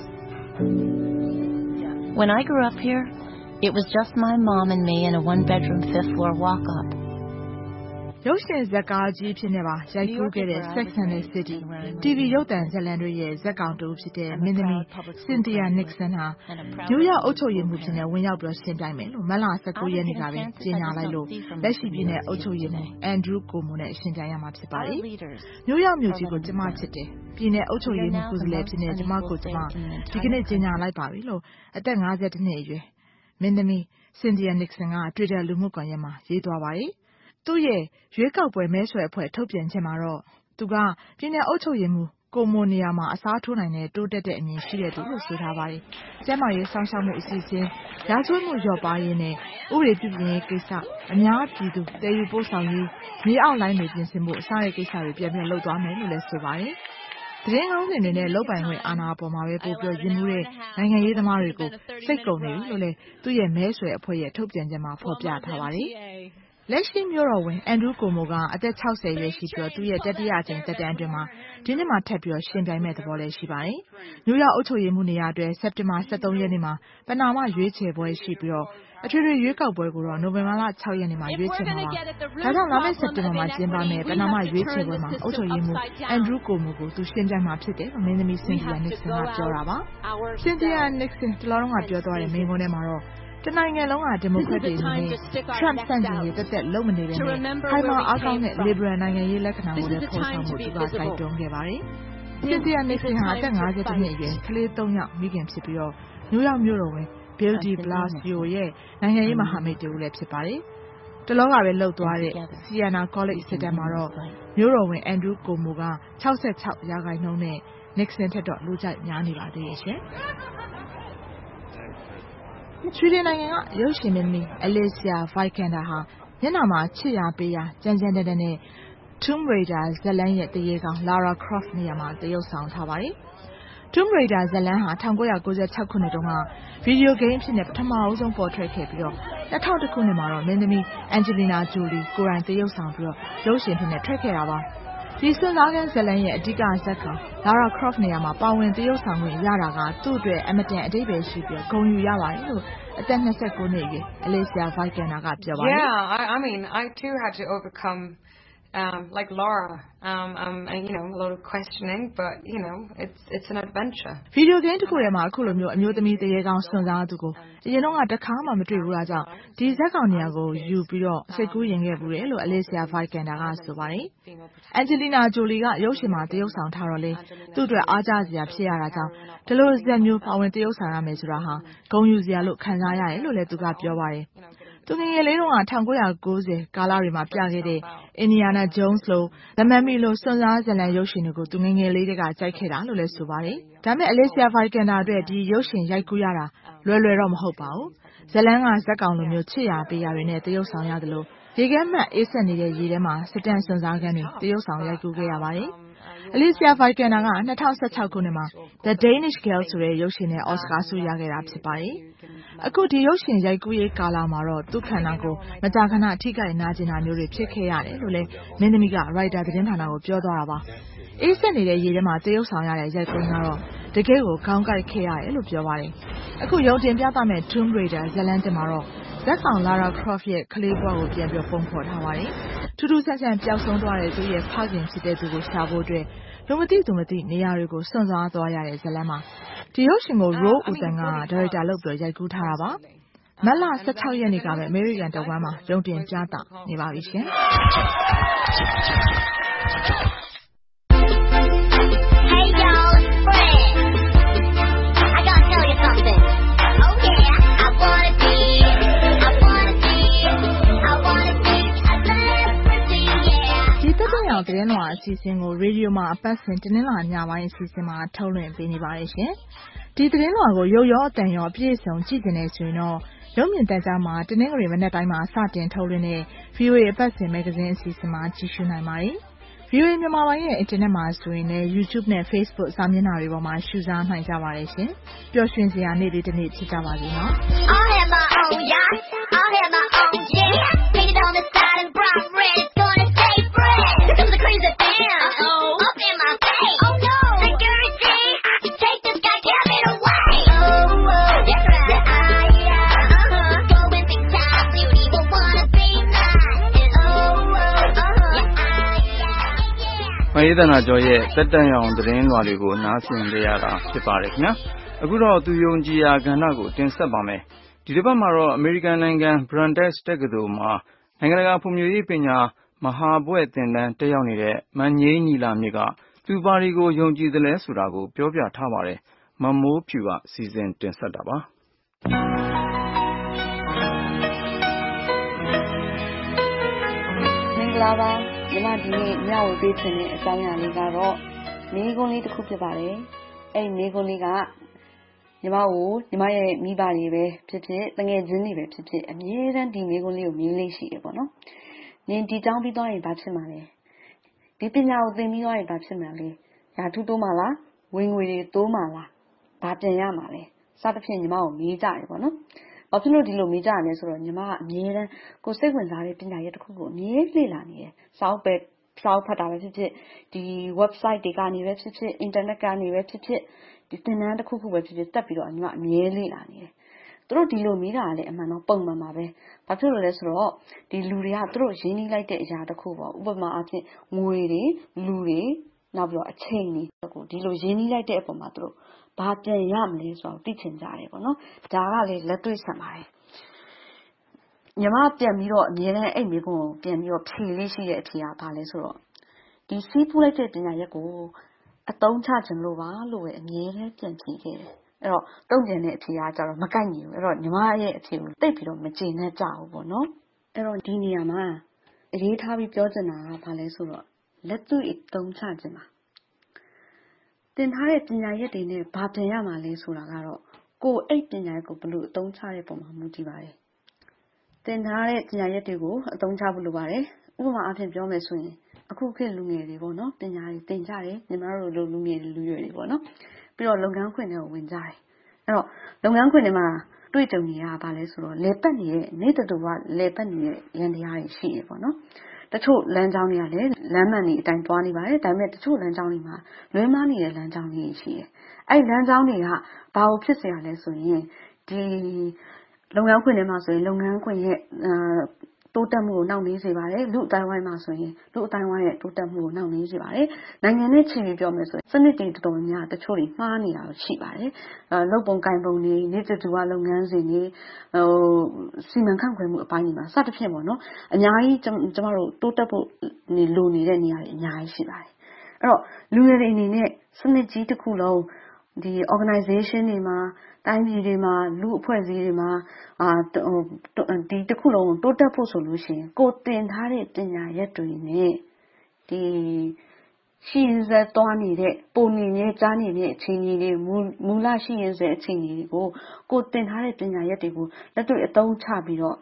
Speaker 11: When I grew up here It was just my mom and me in a one-bedroom fifth-floor walk-up.
Speaker 10: ရုပ်ရှင်ဇာတ်ကားကြီးဖြစ်နေပါရိုက်ကူးခဲ့တဲ့ Sex and the City တီဗီရုပ်သံဇာတ်လမ်းတွေရဲ့ဇာတ်ကောင်တူဖြစ်တဲ့မင်းသမီး Cynthia Nixon ဟာနယူးယောက်အုပ်ချုပ်ရေးမှူးဖြစ်နေဝင်ရောက်ပြီးရှင်ပြိုင်မယ်လို့မတ်လ၁၉ရက်နေ့ကပဲကြေညာလိုက်လို့လက်ရှိပြည်နယ်အုပ်ချုပ်ရေးမှူး Andrew Cuomo နဲ့ရှင်ပြိုင်ရမှာဖြစ်ပါတယ်နယူးယောက်မြို့ကြီးကိုကျမချစ်တယ်ပြည်နယ်အုပ်ချုပ်ရေးမှူးကိုယ်စားလှယ်ဖြစ်နေကျမကိုကျမဒီကနေ့ကြေညာလိုက်ပါပြီလို့အသက်၅၁နှစ်အရွယ်မင်းသမီး Cynthia Nixon က Twitter လူမှုကွန်ရက်မှာရေးသွားပါတယ်။သူ့ရဲ့ရွေးကောက်ပွဲမဲဆွယ်အဖွဲ့ထုတ်ပြန်ချက်မှာတော့သူကပြည်နယ်အုပ်ချုပ်ရေးမှူးကိုမိုနီယာမှာအစားထိုးနိုင်တဲ့တိုးတက်တဲ့အမြင်ရှိတဲ့သူလို့ဆိုထားပါတယ်။ကျန်းမာရေးစောင့်ရှောက်မှုအစီအစဉ်၊ရာဇဝတ်မှုလျော့ပါးရေးနဲ့ဥပဒေပြုပြင်ရေးကိစ္စအများပြည်သူတည်ယူပို့ဆောင်ရေးမြေအောက်လိုင်းတွေပြင်ဆင်မှုအစတဲ့ကိစ္စတွေပြန်ပြန်လုပ်သွားမယ်လို့လည်းဆိုပါတယ်။သတင်းကောင်းစဉ်တွေနဲ့လုတ်ပိုင်ခွင့်အာဏာပေါ်မှာပဲပို့ပြီးရင်းနှီးတဲ့နိုင်ငံရေးသမားတွေကိုစိတ်ကုန်နေပြီလို့လည်းသူ့ရဲ့မဲဆွယ်အဖွဲ့ရဲ့ထုတ်ပြန်ချက်မှာဖော်ပြထားပါတယ်။လက်ရှိမြို့တော်ဝင်အန်ဒရူးကိုမိုကအသက်၆၀ရွယ်ရှိပြီးသူ့ရဲ့တတိယအကြိမ်သက်တမ်းအတွင်းမှာဒီနှစ်မှာထပ်ပြီးရှင်ပြိုင်မဲ့သဘောလည်းရှိပါတယ်။နယူးယောက်အုပ်ချုပ်ရေးမှူးနေရာအတွက်စက်တင်ဘာ၁၃ရက်နေ့မှာပဏာမရွေးချယ်ပွဲရှိပြီးတော့အထွေထွေရွေးကောက်ပွဲကိုတော့နိုဝင်ဘာလ၆ရက်နေ့မှာရွေးချယ်မှာပါ။ဒါကြောင့်လာမယ့်စက်တင်ဘာမှာကျင်းပမယ့်ပဏာမရွေးချယ်ပွဲမှာအုပ်ချုပ်ရေးမှူးအန်ဒရူးကိုမိုကိုသူရှင်ပြိုင်မှာဖြစ်တယ်လို့မင်းသမီး Cynthia Nixon ကပြောတာပါ။ Cynthia Nixon တလောတုန်းကပြောသွားတဲ့မိန့်ခွန်းထဲမှာတော့တနိုင်ငံလုံးကဒီမိုကရက်တွေအနေနဲ့ Trump ဆန့်ကျင်ရေးတက်တက်လုပ်မနေပဲနဲ့ခိုင်မာအားကောင်းတဲ့ liberal နိုင်ငံရေးလက္ခဏာကိုလည်းဖော်ဆောင်မှုသူကတိုက်တွန်းခဲ့ပါတယ်။ Cynthia Nixon ဟာအသက်၅၁နှစ်အရွယ်ကလေး၃ယောက်မိခင်ဖြစ်ပြီးတော့နယူးယောက်မြို့တော်ဝင် Bill de Blasio ရဲ့နိုင်ငံရေးမဟာမိတ်တူလည်းဖြစ်ပါတယ်။တလောကပဲလှုပ်သွားတဲ့ Siena College စစ်တမ်းမှာတော့မြို့တော်ဝင် Andrew Cuomo က၆၆ရာခိုင်နှုန်းနဲ့ Nixon ထက်တော့လူကြိုက်များနေပါသေးရဲ့ရှင်။ဆွီဒင်နိုင်ငံကရုပ်ရှင်မင်းသမီး Alicia Vikander ဟာမျက်နှာမှာချစ်ရာပေးရာကြမ်းကြမ်းတမ်းတမ်းနဲ့ Tomb Raider ဇာတ်လမ်းရဲ့တရေကောင် Lara Croft နေရာမှာတရုပ်ဆောင်ထားပါတယ်။ Tomb Raider ဇာတ်လမ်းဟာ၁၉၉၆ခုနှစ်တုန်းကဗီဒီယိုဂိမ်းအဖြစ်နဲ့ပထမအဆုံးပေါ်ထွက်ခဲ့ပြီးတော့၂၀၀၁ခုနှစ်မှာတော့မင်းသမီး Angelina Jolie ကိုယ်တိုင်တရုပ်ဆောင်ပြီးတော့ရုပ်ရှင်ဖြစ်နေထွက်ခဲ့တာပါ။ဒီစွန့်စားခန်းဇာတ်လမ်းရဲ့အဓိကဇာတ်ကောင် Lara Croft နေရာမှာပါဝင်တရုပ်ဆောင်ခွင့်ရတာကသူ့အတွက်အမတန်အဓိပ္ပာယ်ရှိပြီးဂုဏ်ယူရပါတယ်လို့အသက်၂၉နှစ်အရွယ် Alicia Vikander ကပြောပါတယ်။
Speaker 12: Yeah, I, I mean, I too had to overcome um, like Laura, um, um, and you know, a lot of questioning, but you know, it's it's an adventure.
Speaker 10: ဗီဒီယိုဂိမ်းတစ်ခုထဲမှာအခုလိုမျိုးအမျိုးသမီးတရေကောင်စွန့်စားသူကိုအရင်တော့ကတခါမှမတွေ့ဘူးလားကြောင့်ဒီဇက်ကောင်နေရာကိုယူပြီးတော့စိတ်ကူးရင်ခဲ့ဘူးလေလို့ Alicia Vikander ကဆိုပါတယ်။ Angelina Jolie ကရုပ်ရှင်မှာတရုပ်ဆောင်ထားတော့လေသူ့အတွက်အားကျစရာဖြစ်ရတာကြောင့်ဒီလိုဇက်မျိုးပါဝင်တရုပ်ဆောင်ရမယ်ဆိုတာဟာဂုဏ်ယူစရာလို့ခံစားရတယ်လို့လည်းသူကပြောပါတယ်။သူငယ်ငယ်လေးတုန်းကnineteen ninetyကာလတွေမှာပြခဲ့တဲ့ Indiana Jones လို The Mummy လိုစွန့်စားဇာတ်လမ်းရုပ်ရှင်တွေကိုသူငယ်ငယ်လေးတည်းကကြိုက်ခဲ့တာလို့လည်းဆိုပါတယ်။ဒါပေမဲ့ Alicia Vikander အတွက်ဒီရုပ်ရှင်ရိုက်ကူးရတာလွယ်လွယ်တော့မဟုတ်ပါဘူး။ဇာတ်လမ်းကဇာတ်ကောင်လိုမျိုးချစ်ရာပေးရာတွေနဲ့တရုပ်ဆောင်ရတယ်လို့ရေခဲမှတ်အေးဆက်နေတဲ့ရေထဲမှာစစ်တမ်းစွန့်စားခန်းတွေတရုပ်ဆောင်ရိုက်ကူးခဲ့ရပါတယ်။ Alicia Vikander ကtwenty sixteenခုနှစ်မှာ The Danish Girl ဆိုတဲ့ရုပ်ရှင်နဲ့အော်စကာဆုရခဲ့တာဖြစ်ပါတယ်။အခုဒီရုပ်ရှင်ရိုက်ကူးရေးကာလမှာတော့သူ့ခန္ဓာကိုမကြာခဏထိခိုက်နာကျင်တာမျိုးတွေဖြစ်ခဲ့ရတယ်လို့လည်းမင်းသမီးက Reuters သတင်းဌာနကိုပြောသွားတာပါ။အေးဆက်နေတဲ့ရေထဲမှာတရုပ်ဆောင်ရတဲ့ရိုက်ကူးကတော့တကယ်ကိုခေါင်းကိုက်ခဲ့ရတယ်လို့ပြောပါတယ်။အခုရုံတင်ပြသမဲ့ Tomb Raider ဇာတ်လမ်းတင်မှာတော့ဇက်ကောင် Lara Croft ရဲ့ကလေးဘဝကိုပြန်ပြီးပုံဖော်ထားပါတယ်။ထူးထူးဆန်းဆန်းပျောက်ဆုံးသွားတဲ့သူရဲ့ဖခင်ဖြစ်တဲ့သူကိုရှာဖို့အတွက်လူမသိသူမသိနေရာတွေကိုစွန့်စားသွားရတဲ့ဇာတ်လမ်းမှာဒီရုပ်ရှင်ကို Roald Utham ကဒါရိုက်တာလုပ်ပြီးရိုက်ကူးထားတာပါ။မတ်လsixteenရက်နေ့ကပဲအမေရိကန်တဝန်းမှာရုံတင်ပြသနေပါပြီရှင်။
Speaker 11: Hey y'all, it's Fred. I gotta tell you something. Oh yeah, I wanna be, I wanna be, I wanna be a celebrity, yeah.
Speaker 10: ဒီတက်တဲ့အောင်သတင်းလွှာအစီအစဉ်ကိုရေဒီယိုမှာအပတ်စဉ်တင်းလာညပိုင်းအစီအစဉ်မှာထုတ်လွှင့်ပေးနေပါတယ်ရှင်။ဒီသတင်းလွှာကိုရုပ်ရောအသံရောအပြည့်အစုံကြည့်နေဆိုရင်တော့ရုပ်မြင်သံကြားမှာတနင်္ဂနွေမနက်တိုင်းမှာစတင်ထုတ်လွှင့်တဲ့ V O A အပတ်စဉ်မဂ္ဂဇင်းအစီအစဉ်မှာကြည့်ရှုနိုင်ပါတယ်။ V O A မြန်မာပိုင်းရဲ့အင်တာနက်မှာဆိုရင်လည်း YouTube နဲ့ Facebook စာမျက်နှာတွေပေါ်မှာရှုစားနိုင်ကြပါတယ်ရှင်။ပျော်ရွှင်စရာနေ့လေးတစ်နေ့ဖြစ်ကြပါစေနော်။
Speaker 11: I'll have my own yacht, I'll have my own jet, painted on the side in bright red, it's gonna stay fresh. Here comes the crazy band, uh-oh, up in my face. Oh no, security, take this guy, carry it away. Oh, oh, that's right, yeah, yeah, uh-huh, going big time, beauty will wanna be mine. And oh, oh, uh-huh, yeah, yeah, yeah.
Speaker 2: မအေးသနာကျော်ရဲ့တက်တန်ရောင်သတင်းလွှာတွေကိုနားဆင်ကြရတာဖြစ်ပါတယ်ခင်ဗျာအခုတော့သူယုံကြည်ရာကဏ္ဍကိုတင်ဆက်ပါမယ်ဒီတစ်ပတ်မှာတော့အမေရိကန်နိုင်ငံ Brandeis တက္ကသိုလ်မှာနိုင်ငံတကာဖွံ့ဖြိုးရေးပညာမဟာဘွဲ့သင်တန်းတက်ရောက်နေတဲ့မန်ငိမ့်ညီလာမြင့်ကသူပါရီကိုယုံကြည်သလဲဆိုတာကိုပြောပြထားပါတယ်မမိုးဖြူကစီစဉ်တင်ဆက်တာပါ
Speaker 9: မင်္ဂလာပါညီမဒီနေ့ညဝေပေးချင်တဲ့အကြောင်းအရာလေးကတော့မိကုန်းလေးတစ်ခုဖြစ်ပါတယ်အဲ့ဒီမိကုန်းလေးကညီမကိုညီမရဲ့မိဘတွေပဲဖြစ်ဖြစ်တငယ်ချင်းတွေပဲဖြစ်ဖြစ်အမြဲတမ်းဒီမိကုန်းလေးကိုမြင်လေးရှိတယ်ပေါ့နော်နင်ဒီကြောင်းပြီးသွားရင်ဘာဖြစ်မှာလဲဒီပညာကိုသင်ပြီးသွားရင်ဘာဖြစ်မှာလဲရာထူးတိုးမှာလားဝင်ငွေတွေတိုးမှာလားဘာပြန်ရမှာလဲစသဖြင့်ညီမကိုမေးကြတယ်ပေါ့နော်ဘာဖြစ်လို့ဒီလိုမေးကြရလဲဆိုတော့ညီမကအမြဲတမ်းကိုစိတ်ဝင်စားတဲ့ပညာရပ်တစ်ခုကိုအမြဲလေ့လာနေတယ်။စာအုပ်ပဲစာအုပ်ဖတ်တာပဲဖြစ်ဖြစ်ဒီ website တွေကနေပဲဖြစ်ဖြစ် internet ကနေပဲဖြစ်ဖြစ်ဒီသင်တန်းတစ်ခုခုပဲဖြစ်ဖြစ်တက်ပြီးတော့ညီမအမြဲလေ့လာနေတယ်။သူတို့ဒီလိုမေးတာကလည်းအမှန်တော့ပုံမှန်ပါပဲ။ဘာဖြစ်လို့လဲဆိုတော့ဒီလူတွေကသူတို့ရင်းနှီးလိုက်တဲ့အရာတစ်ခုပေါ့ဥပမာအဖြစ်ငွေတွေလူတွေနောက်ပြီးတော့အချိန်တွေဒီလိုရင်းနှီးလိုက်တဲ့အပေါ်မှာသူတို့ဘာပြန်ရမလဲဆိုတော့သိချင်ကြတယ်ပေါ့နော်ဒါကလည်းလက်တွေ့ဆန်ပါတယ်ညီမပြန်ပြီးတော့အမြဲတမ်းအဲ့မိကုန်းကိုပြန်ပြီးတော့ဖြေလေးရှိတဲ့အဖြေကဘာလဲဆိုတော့ဒီစီးပူးလိုက်တဲ့ပညာရက်ကိုအသုံးချခြင်းလို့ပါလို့ပဲအမြဲတမ်းပြန်ဖြေခဲ့တယ်အဲ့တော့တုံ့ပြန်တဲ့အဖြေကကြတော့မကိုက်ညီဘူးအဲ့တော့ညီမရဲ့အဖြေကိုတိတ်ပြီးတော့မကျေနပ်ကြဘူးပေါ့နော်အဲ့တော့ဒီနေရာမှာအရေးထားပြီးပြောချင်တာကဘာလဲဆိုတော့လက်တွေ့အသုံးချခြင်းပါတင်ထားတဲ့ပညာရက်တွေနဲ့ဘာပြန်ရမှာလဲဆိုတာကတော့ကိုယ်အဲ့ပညာရက်ကိုဘယ်လိုအသုံးချတဲ့ပုံမှာမူတည်ပါတယ်တင်ထားတဲ့ပညာရက်တွေကိုအသုံးချဖို့လိုပါတယ်ဥပမာအဖြစ်ပြောမယ်ဆိုရင်အခုခေတ်လူငယ်တွေပေါ့နော်ပညာတွေသင်ကြတယ်ညီမတို့လိုလူငယ်လူရွယ်တွေပေါ့နော်ပြီးတော့လုပ်ငန်းခွင်တွေကိုဝင်ကြတယ်အဲ့တော့လုပ်ငန်းခွင်တွေမှာတွေ့ကြုံနေရတာဘာလဲဆိုတော့လေပတ်နေတဲ့နေတူကလေပတ်နေတဲ့ရန်တရားတွေရှိရပေါ့နော်တချို့လမ်းကြောင်းတွေကလည်းလမ်းမှန်တွေအတိုင်းသွားနေပါတယ်ဒါပေမဲ့တချို့လမ်းကြောင်းတွေမှာလွဲမှားနေတဲ့လမ်းကြောင်းတွေရှိတယ်အဲ့လမ်းကြောင်းတွေကဘာလို့ဖြစ်เสียရလဲဆိုရင်ဒီလုပ်ငန်းခွင်ထဲမှာဆိုရင်လုပ်ငန်းခွင်ရဲ့အာတိုးတက်မှုကိုနှောင့်နှေးစေပါတယ်လူအတိုင်းဝိုင်းမှာဆိုရင်လူအတိုင်းဝိုင်းရဲ့တိုးတက်မှုကိုနှောင့်နှေးစေပါတယ်နိုင်ငံနဲ့ချီပြီးပြောမယ်ဆိုရင်စနစ်တွေတော်တော်များတချို့တွေမှားနေတာရှိပါတယ်အဲလုပ်ပုံကိုင်ပုံတွေနေတူတူကလုပ်ငန်းစဉ်တွေဟိုစီမံခန့်ခွဲမှုအပိုင်းတွေမှာစသဖြင့်ပေါ့နော်အများကြီးကျမတို့တိုးတက်ဖို့လိုနေတဲ့နေရာတွေအများကြီးရှိပါတယ်အဲ့တော့လူငယ်တွေအနေနဲ့စနစ်ကြီးတစ်ခုလုံးဒီ organization တွေမှာတိုင်းပြည်တွေမှာလူအဖွဲ့အစည်းတွေမှာအာဒီတစ်ခုလုံးတိုးတက်ဖို့ဆိုလို့ရှိရင်ကိုတင်ထားတဲ့ပညာရက်တွေနဲ့ဒီရှိရင်စသွားနေတဲ့ပုံနေနဲ့ကြားနေတဲ့အချိန်ကြီးတွေမူလရှိရင်စအချိန်ကြီးကိုကိုတင်ထားတဲ့ပညာရက်တွေကိုလက်တွေ့အသုံးချပြီးတော့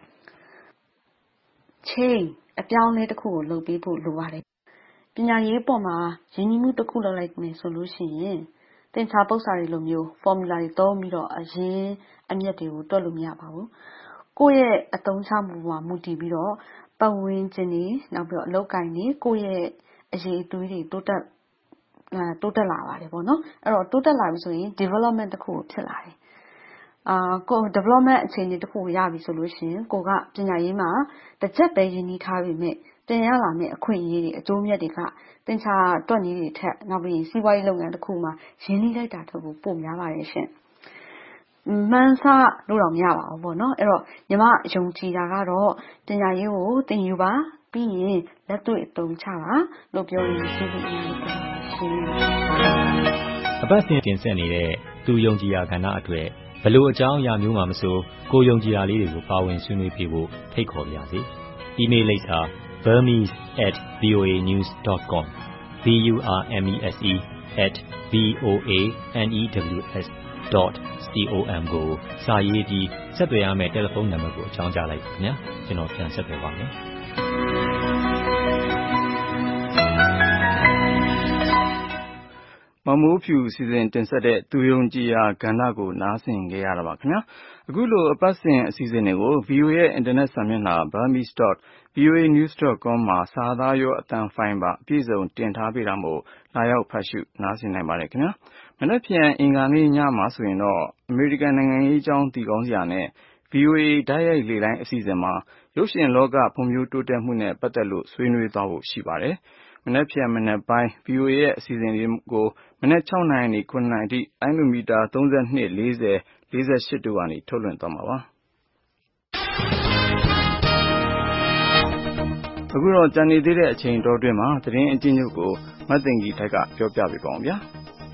Speaker 9: change အပြောင်းလဲတစ်ခုကိုလုပ်ပေးဖို့လိုပါတယ်ပညာရေးပေါ်မှာရင်းနှီးမှုတစ်ခုလုပ်လိုက်မယ်ဆိုလို့ရှိရင်သင်္ချာပု္ပ္ပာတွေလိုမျိုး formula တွေသုံးပြီးတော့အရင်အမြတ်တွေကိုတွက်လို့မရပါဘူးကိုယ့်ရဲ့အသုံးချမှုမှာမူတည်ပြီးတော့ပတ်ဝန်းကျင်တွေနောက်ပြီးတော့အလုပ်ကိုင်တွေကိုယ့်ရဲ့အရေးအသွေးတွေတိုးတက်တိုးတက်လာပါတယ်ပေါ့နော်အဲ့တော့တိုးတက်လာပြီဆိုရင် development တစ်ခုဖြစ်လာတယ်အာကို development အခြေအနေတစ်ခုရပြီဆိုလို့ရှိရင်ကိုကပညာရေးမှာတစ်ချက်ပဲရင်းနှီးထားပြီးမြဲတင်ရလာမယ့်အခွင့်အရေးတွေအကျိုးမြတ်တွေကသင်္ချာတွက်နည်းတွေထက်နောက်ပြီးစီးပွားရေးလုပ်ငန်းတစ်ခုမှာရင်းနှီးလိုက်တာထက်ပိုများပါတယ်ရှင်မှန်းဆလို့တော့မရပါဘူးပေါ့နော်အဲ့တော့ညီမယုံကြည်တာကတော့ပညာရေးကိုသင်ယူပါပြီးရင်လက်တွေ့အသုံးချပါလို့ပြောရင်ရှင်းပြနေတယ်ရှင်
Speaker 17: အပတ်စဉ်တင်ဆက်နေတဲ့သူယုံကြည်ရာကဏ္ဍအတွက်ဘလို့အကြောင်းအရာမျိုးမှမဆိုကိုယုံကြည်ရာလေးတွေကိုပါဝင်ဆွေးနွေးပြဖို့ဖိတ်ခေါ်ပါရစေ။ email လိပ်စာ burmese at voanews dot com b u r m e s e at v o a n e w s dot com ကိုစာရေးပြီးဆက်သွယ်ရမယ့်တယ်လီဖုန်းနံပါတ်ကိုအကြောင်းကြားလိုက်ပါခင်ဗျာကျွန်တော်ပြန်ဆက်သွယ်ပါမယ်
Speaker 2: မမိုးဖြူစီစဉ်တင်ဆက်တဲ့သူယုံကြည်ရာကဏ္ဍကိုနားဆင်ကြရတာပါခင်ဗျာအခုလိုအပတ်စဉ်အစီအစဉ်တွေကို ဗွီအိုအေ ရဲ့အင်တာနက်စာမျက်နှာ burmese dot v o a news dot com မှာစာသားရောအသံဖိုင်ပါအပြည့်စုံတင်ထားပေးတာမို့လာရောက်ဖတ်ရှုနားဆင်နိုင်ပါတယ်ခင်ဗျာမနက်ဖြန်အင်္ဂါနေ့ညမှာဆိုရင်တော့အမေရိကန်နိုင်ငံရေးအကြောင်းတည်ကောင်းစရာနဲ့ ဗွီအိုအေဓာတ်ရိုက်လေတိုင်းအစီအစဉ်မှာရုပ်ရှင်လောကဖွံ့ဖြိုးတိုးတက်မှုနဲ့ပတ်သက်လို့ဆွေးနွေးသွားဖို့ရှိပါတယ်မနက်ဖြန်မနက်ပိုင်း ဗွီအိုအေရဲ့အစီအစဉ်တွေကိုမနက်၆နာရီကနေ၇နာရီအထိလိုင်းမီတာ၃၂ ၄၀ ၄၈တို့ကနေထုတ်လွှင့်သွားမှာပါအခုတော့ကြံနေသေးတဲ့အချိန်တော်တွင်းမှာသတင်းအကျဉ်းချုပ်ကိုမတ်သိင်္ဂီထိုက်ကပြောပြပေးပါအောင်ဗျာ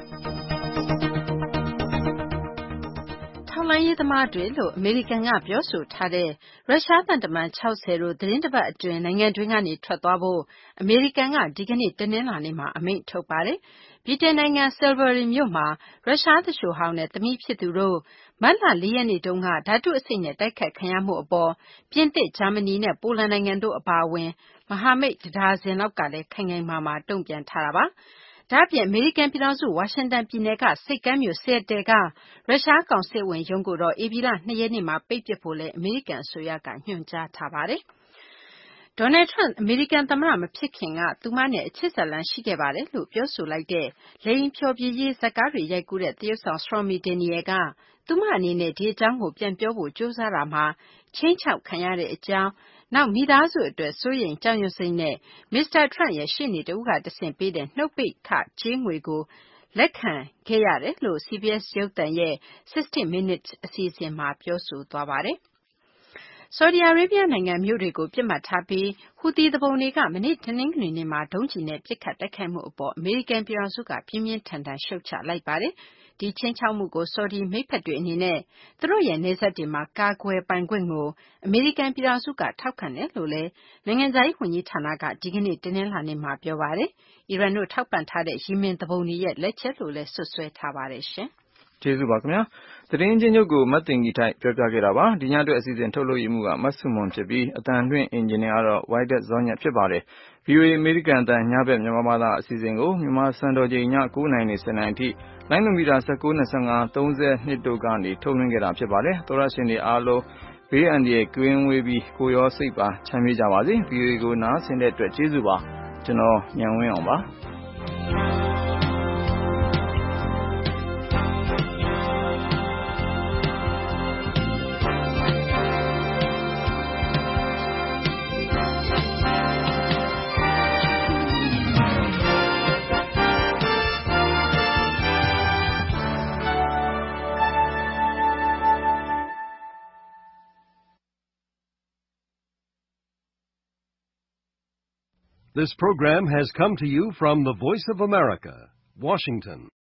Speaker 13: ထောက်လှမ်းရေးသမားတွေလို့အမေရိကန်ကပြောဆိုထားတဲ့ရုရှားသံတမန်၆၀တို့သတင်းတစ်ပတ်အတွင်းနိုင်ငံတွင်းကနေထွက်သွားဖို့အမေရိကန်ကဒီကနေ့တနင်္လာနေ့မှာအမိန့်ထုတ်ပါတယ်ဗြိတိန်နိုင်ငံဆယ်လ်ဗရီမြို့မှာရုရှားသူလျှိုဟောင်းနဲ့သမီးဖြစ်သူတို့မတ်လ၄ရက်နေ့တုန်းကဓာတုအဆိပ်နဲ့တိုက်ခိုက်ခံရမှုအပေါ်ပြင်သစ်ဂျာမနီနဲ့ပိုလန်နိုင်ငံတို့အပါအဝင်မဟာမိတ်တဒါဇင်လောက်ကလည်းခိုင်ခိုင်မာမာတုံ့ပြန်ထားတာပါဒါ့အပြင်အမေရိကန်ပြည်ထောင်စုဝါရှင်တန်ပြည်နယ်ကဆိပ်ကမ်းမြို့ဆီယက်တယ်ကရုရှားကောင်စစ်ဝန်ရုံးကိုတော့ဧပြီလ၂ရက်နေ့မှာပိတ်ပစ်ဖို့လည်းအမေရိကန်အစိုးရကညွှန်ကြားထားပါတယ်ဒေါ်နယ်ထရန့်အမေရိကန်သမ္မတမဖြစ်ခင်ကသူမနဲ့အချစ်ဇာတ်လမ်းရှိခဲ့ပါတယ်လို့ပြောဆိုလိုက်တဲ့လိင်ဖျော်ဖြေရေးဇာတ်ကားတွေရိုက်ကူးတဲ့သရုပ်ဆောင် Stormy Daniel ကသူမအနေနဲ့ဒီအကြောင်းကိုပြန်ပြောဖို့ကြိုးစားတာမှာခြိမ်းခြောက်ခံရတဲ့အကြောင်းနောက်မိသားစုအတွက်စိုးရိမ်ကြောက်ရွံ့စိတ်နဲ့မစ္စတာထရန့်ရဲ့ရှေ့နေတဦးကတဆင့်ပေးတဲ့နှုတ်ပိတ်ခကြေးငွေကိုလက်ခံခဲ့ရတယ်လို့ စီဘီအက်စ် ရုပ်သံရဲ့sixty minutes အစီအစဉ်မှာပြောဆိုသွားပါတယ်ဆော်ဒီအာရေဗျနိုင်ငံမြို့တွေကိုပြစ်မှတ်ထားပြီးဟူသီသူပုန်တွေကမနေ့တနင်္ဂနွေနေ့မှာဒုံးကျည်နဲ့ပစ်ခတ်တိုက်ခိုက်မှုအပေါ်အမေရိကန်ပြည်ထောင်စုကပြင်းပြင်းထန်ထန်ရှုတ်ချလိုက်ပါတယ်ဒီချင်းချောက်မှုကိုဆော်ဒီမိတ်ဖက်တွေအနေနဲ့သူတို့ရဲ့နေဆက်တွေမှာကာကွယ်ပိုင်ခွင့်ကိုအမေရိကန်ပြည်ထောင်စုကထောက်ခံတယ်လို့လည်းနိုင်ငံခြားရေးဝန်ကြီးဌာနကဒီကနေ့တင်းနှင်းလာနေမှာပြောပါတယ်အီရန်တို့ထောက်ပံ့ထားတဲ့ယီမင်သူပုန်တွေရဲ့လက်ချက်လို့လည်းဆွဆွဲထားပါတယ်ရှင်
Speaker 2: ကျေးဇူးပါခင်ဗျာသတင်းချင်းချုပ်ကိုမတ်တင်ကြီးထိုက်ပြောပြခဲ့တာပါဒီညအတွက်အစီအစဉ်ထုတ်လို့ရမှုကမတ်ဆုမွန်ဖြစ်ပြီးအတန်လွင့်အင်ဂျင်နီယာကတော့ဝိုက်ဒက်ဇောညက်ဖြစ်ပါတယ် ဗွီအိုအေ အမေရိကန်အသံညဘက်မြန်မာဘာသာအစီအစဉ်ကိုမြန်မာစံတော်ချိန်ည၉နာရီနဲ့၁၀နာရီအထိလိုင်းမီတာ၁၉ ၂၅ ၃၂တို့ကနေထုတ်လွှင့်ခဲ့တာဖြစ်ပါတယ်သောရရှင်တွေအားလုံးဘေးအန္တရာယ်ကင်းဝေးပြီးကိုရောစိတ်ပါချမ်းမြေ့ကြပါစေ ဗွီအိုအေ ကိုနားဆင်တဲ့အတွက်ကျေးဇူးပါကျွန်တော်ညံဝင်းအောင်ပါ
Speaker 14: This program has come to you from the Voice of America, Washington.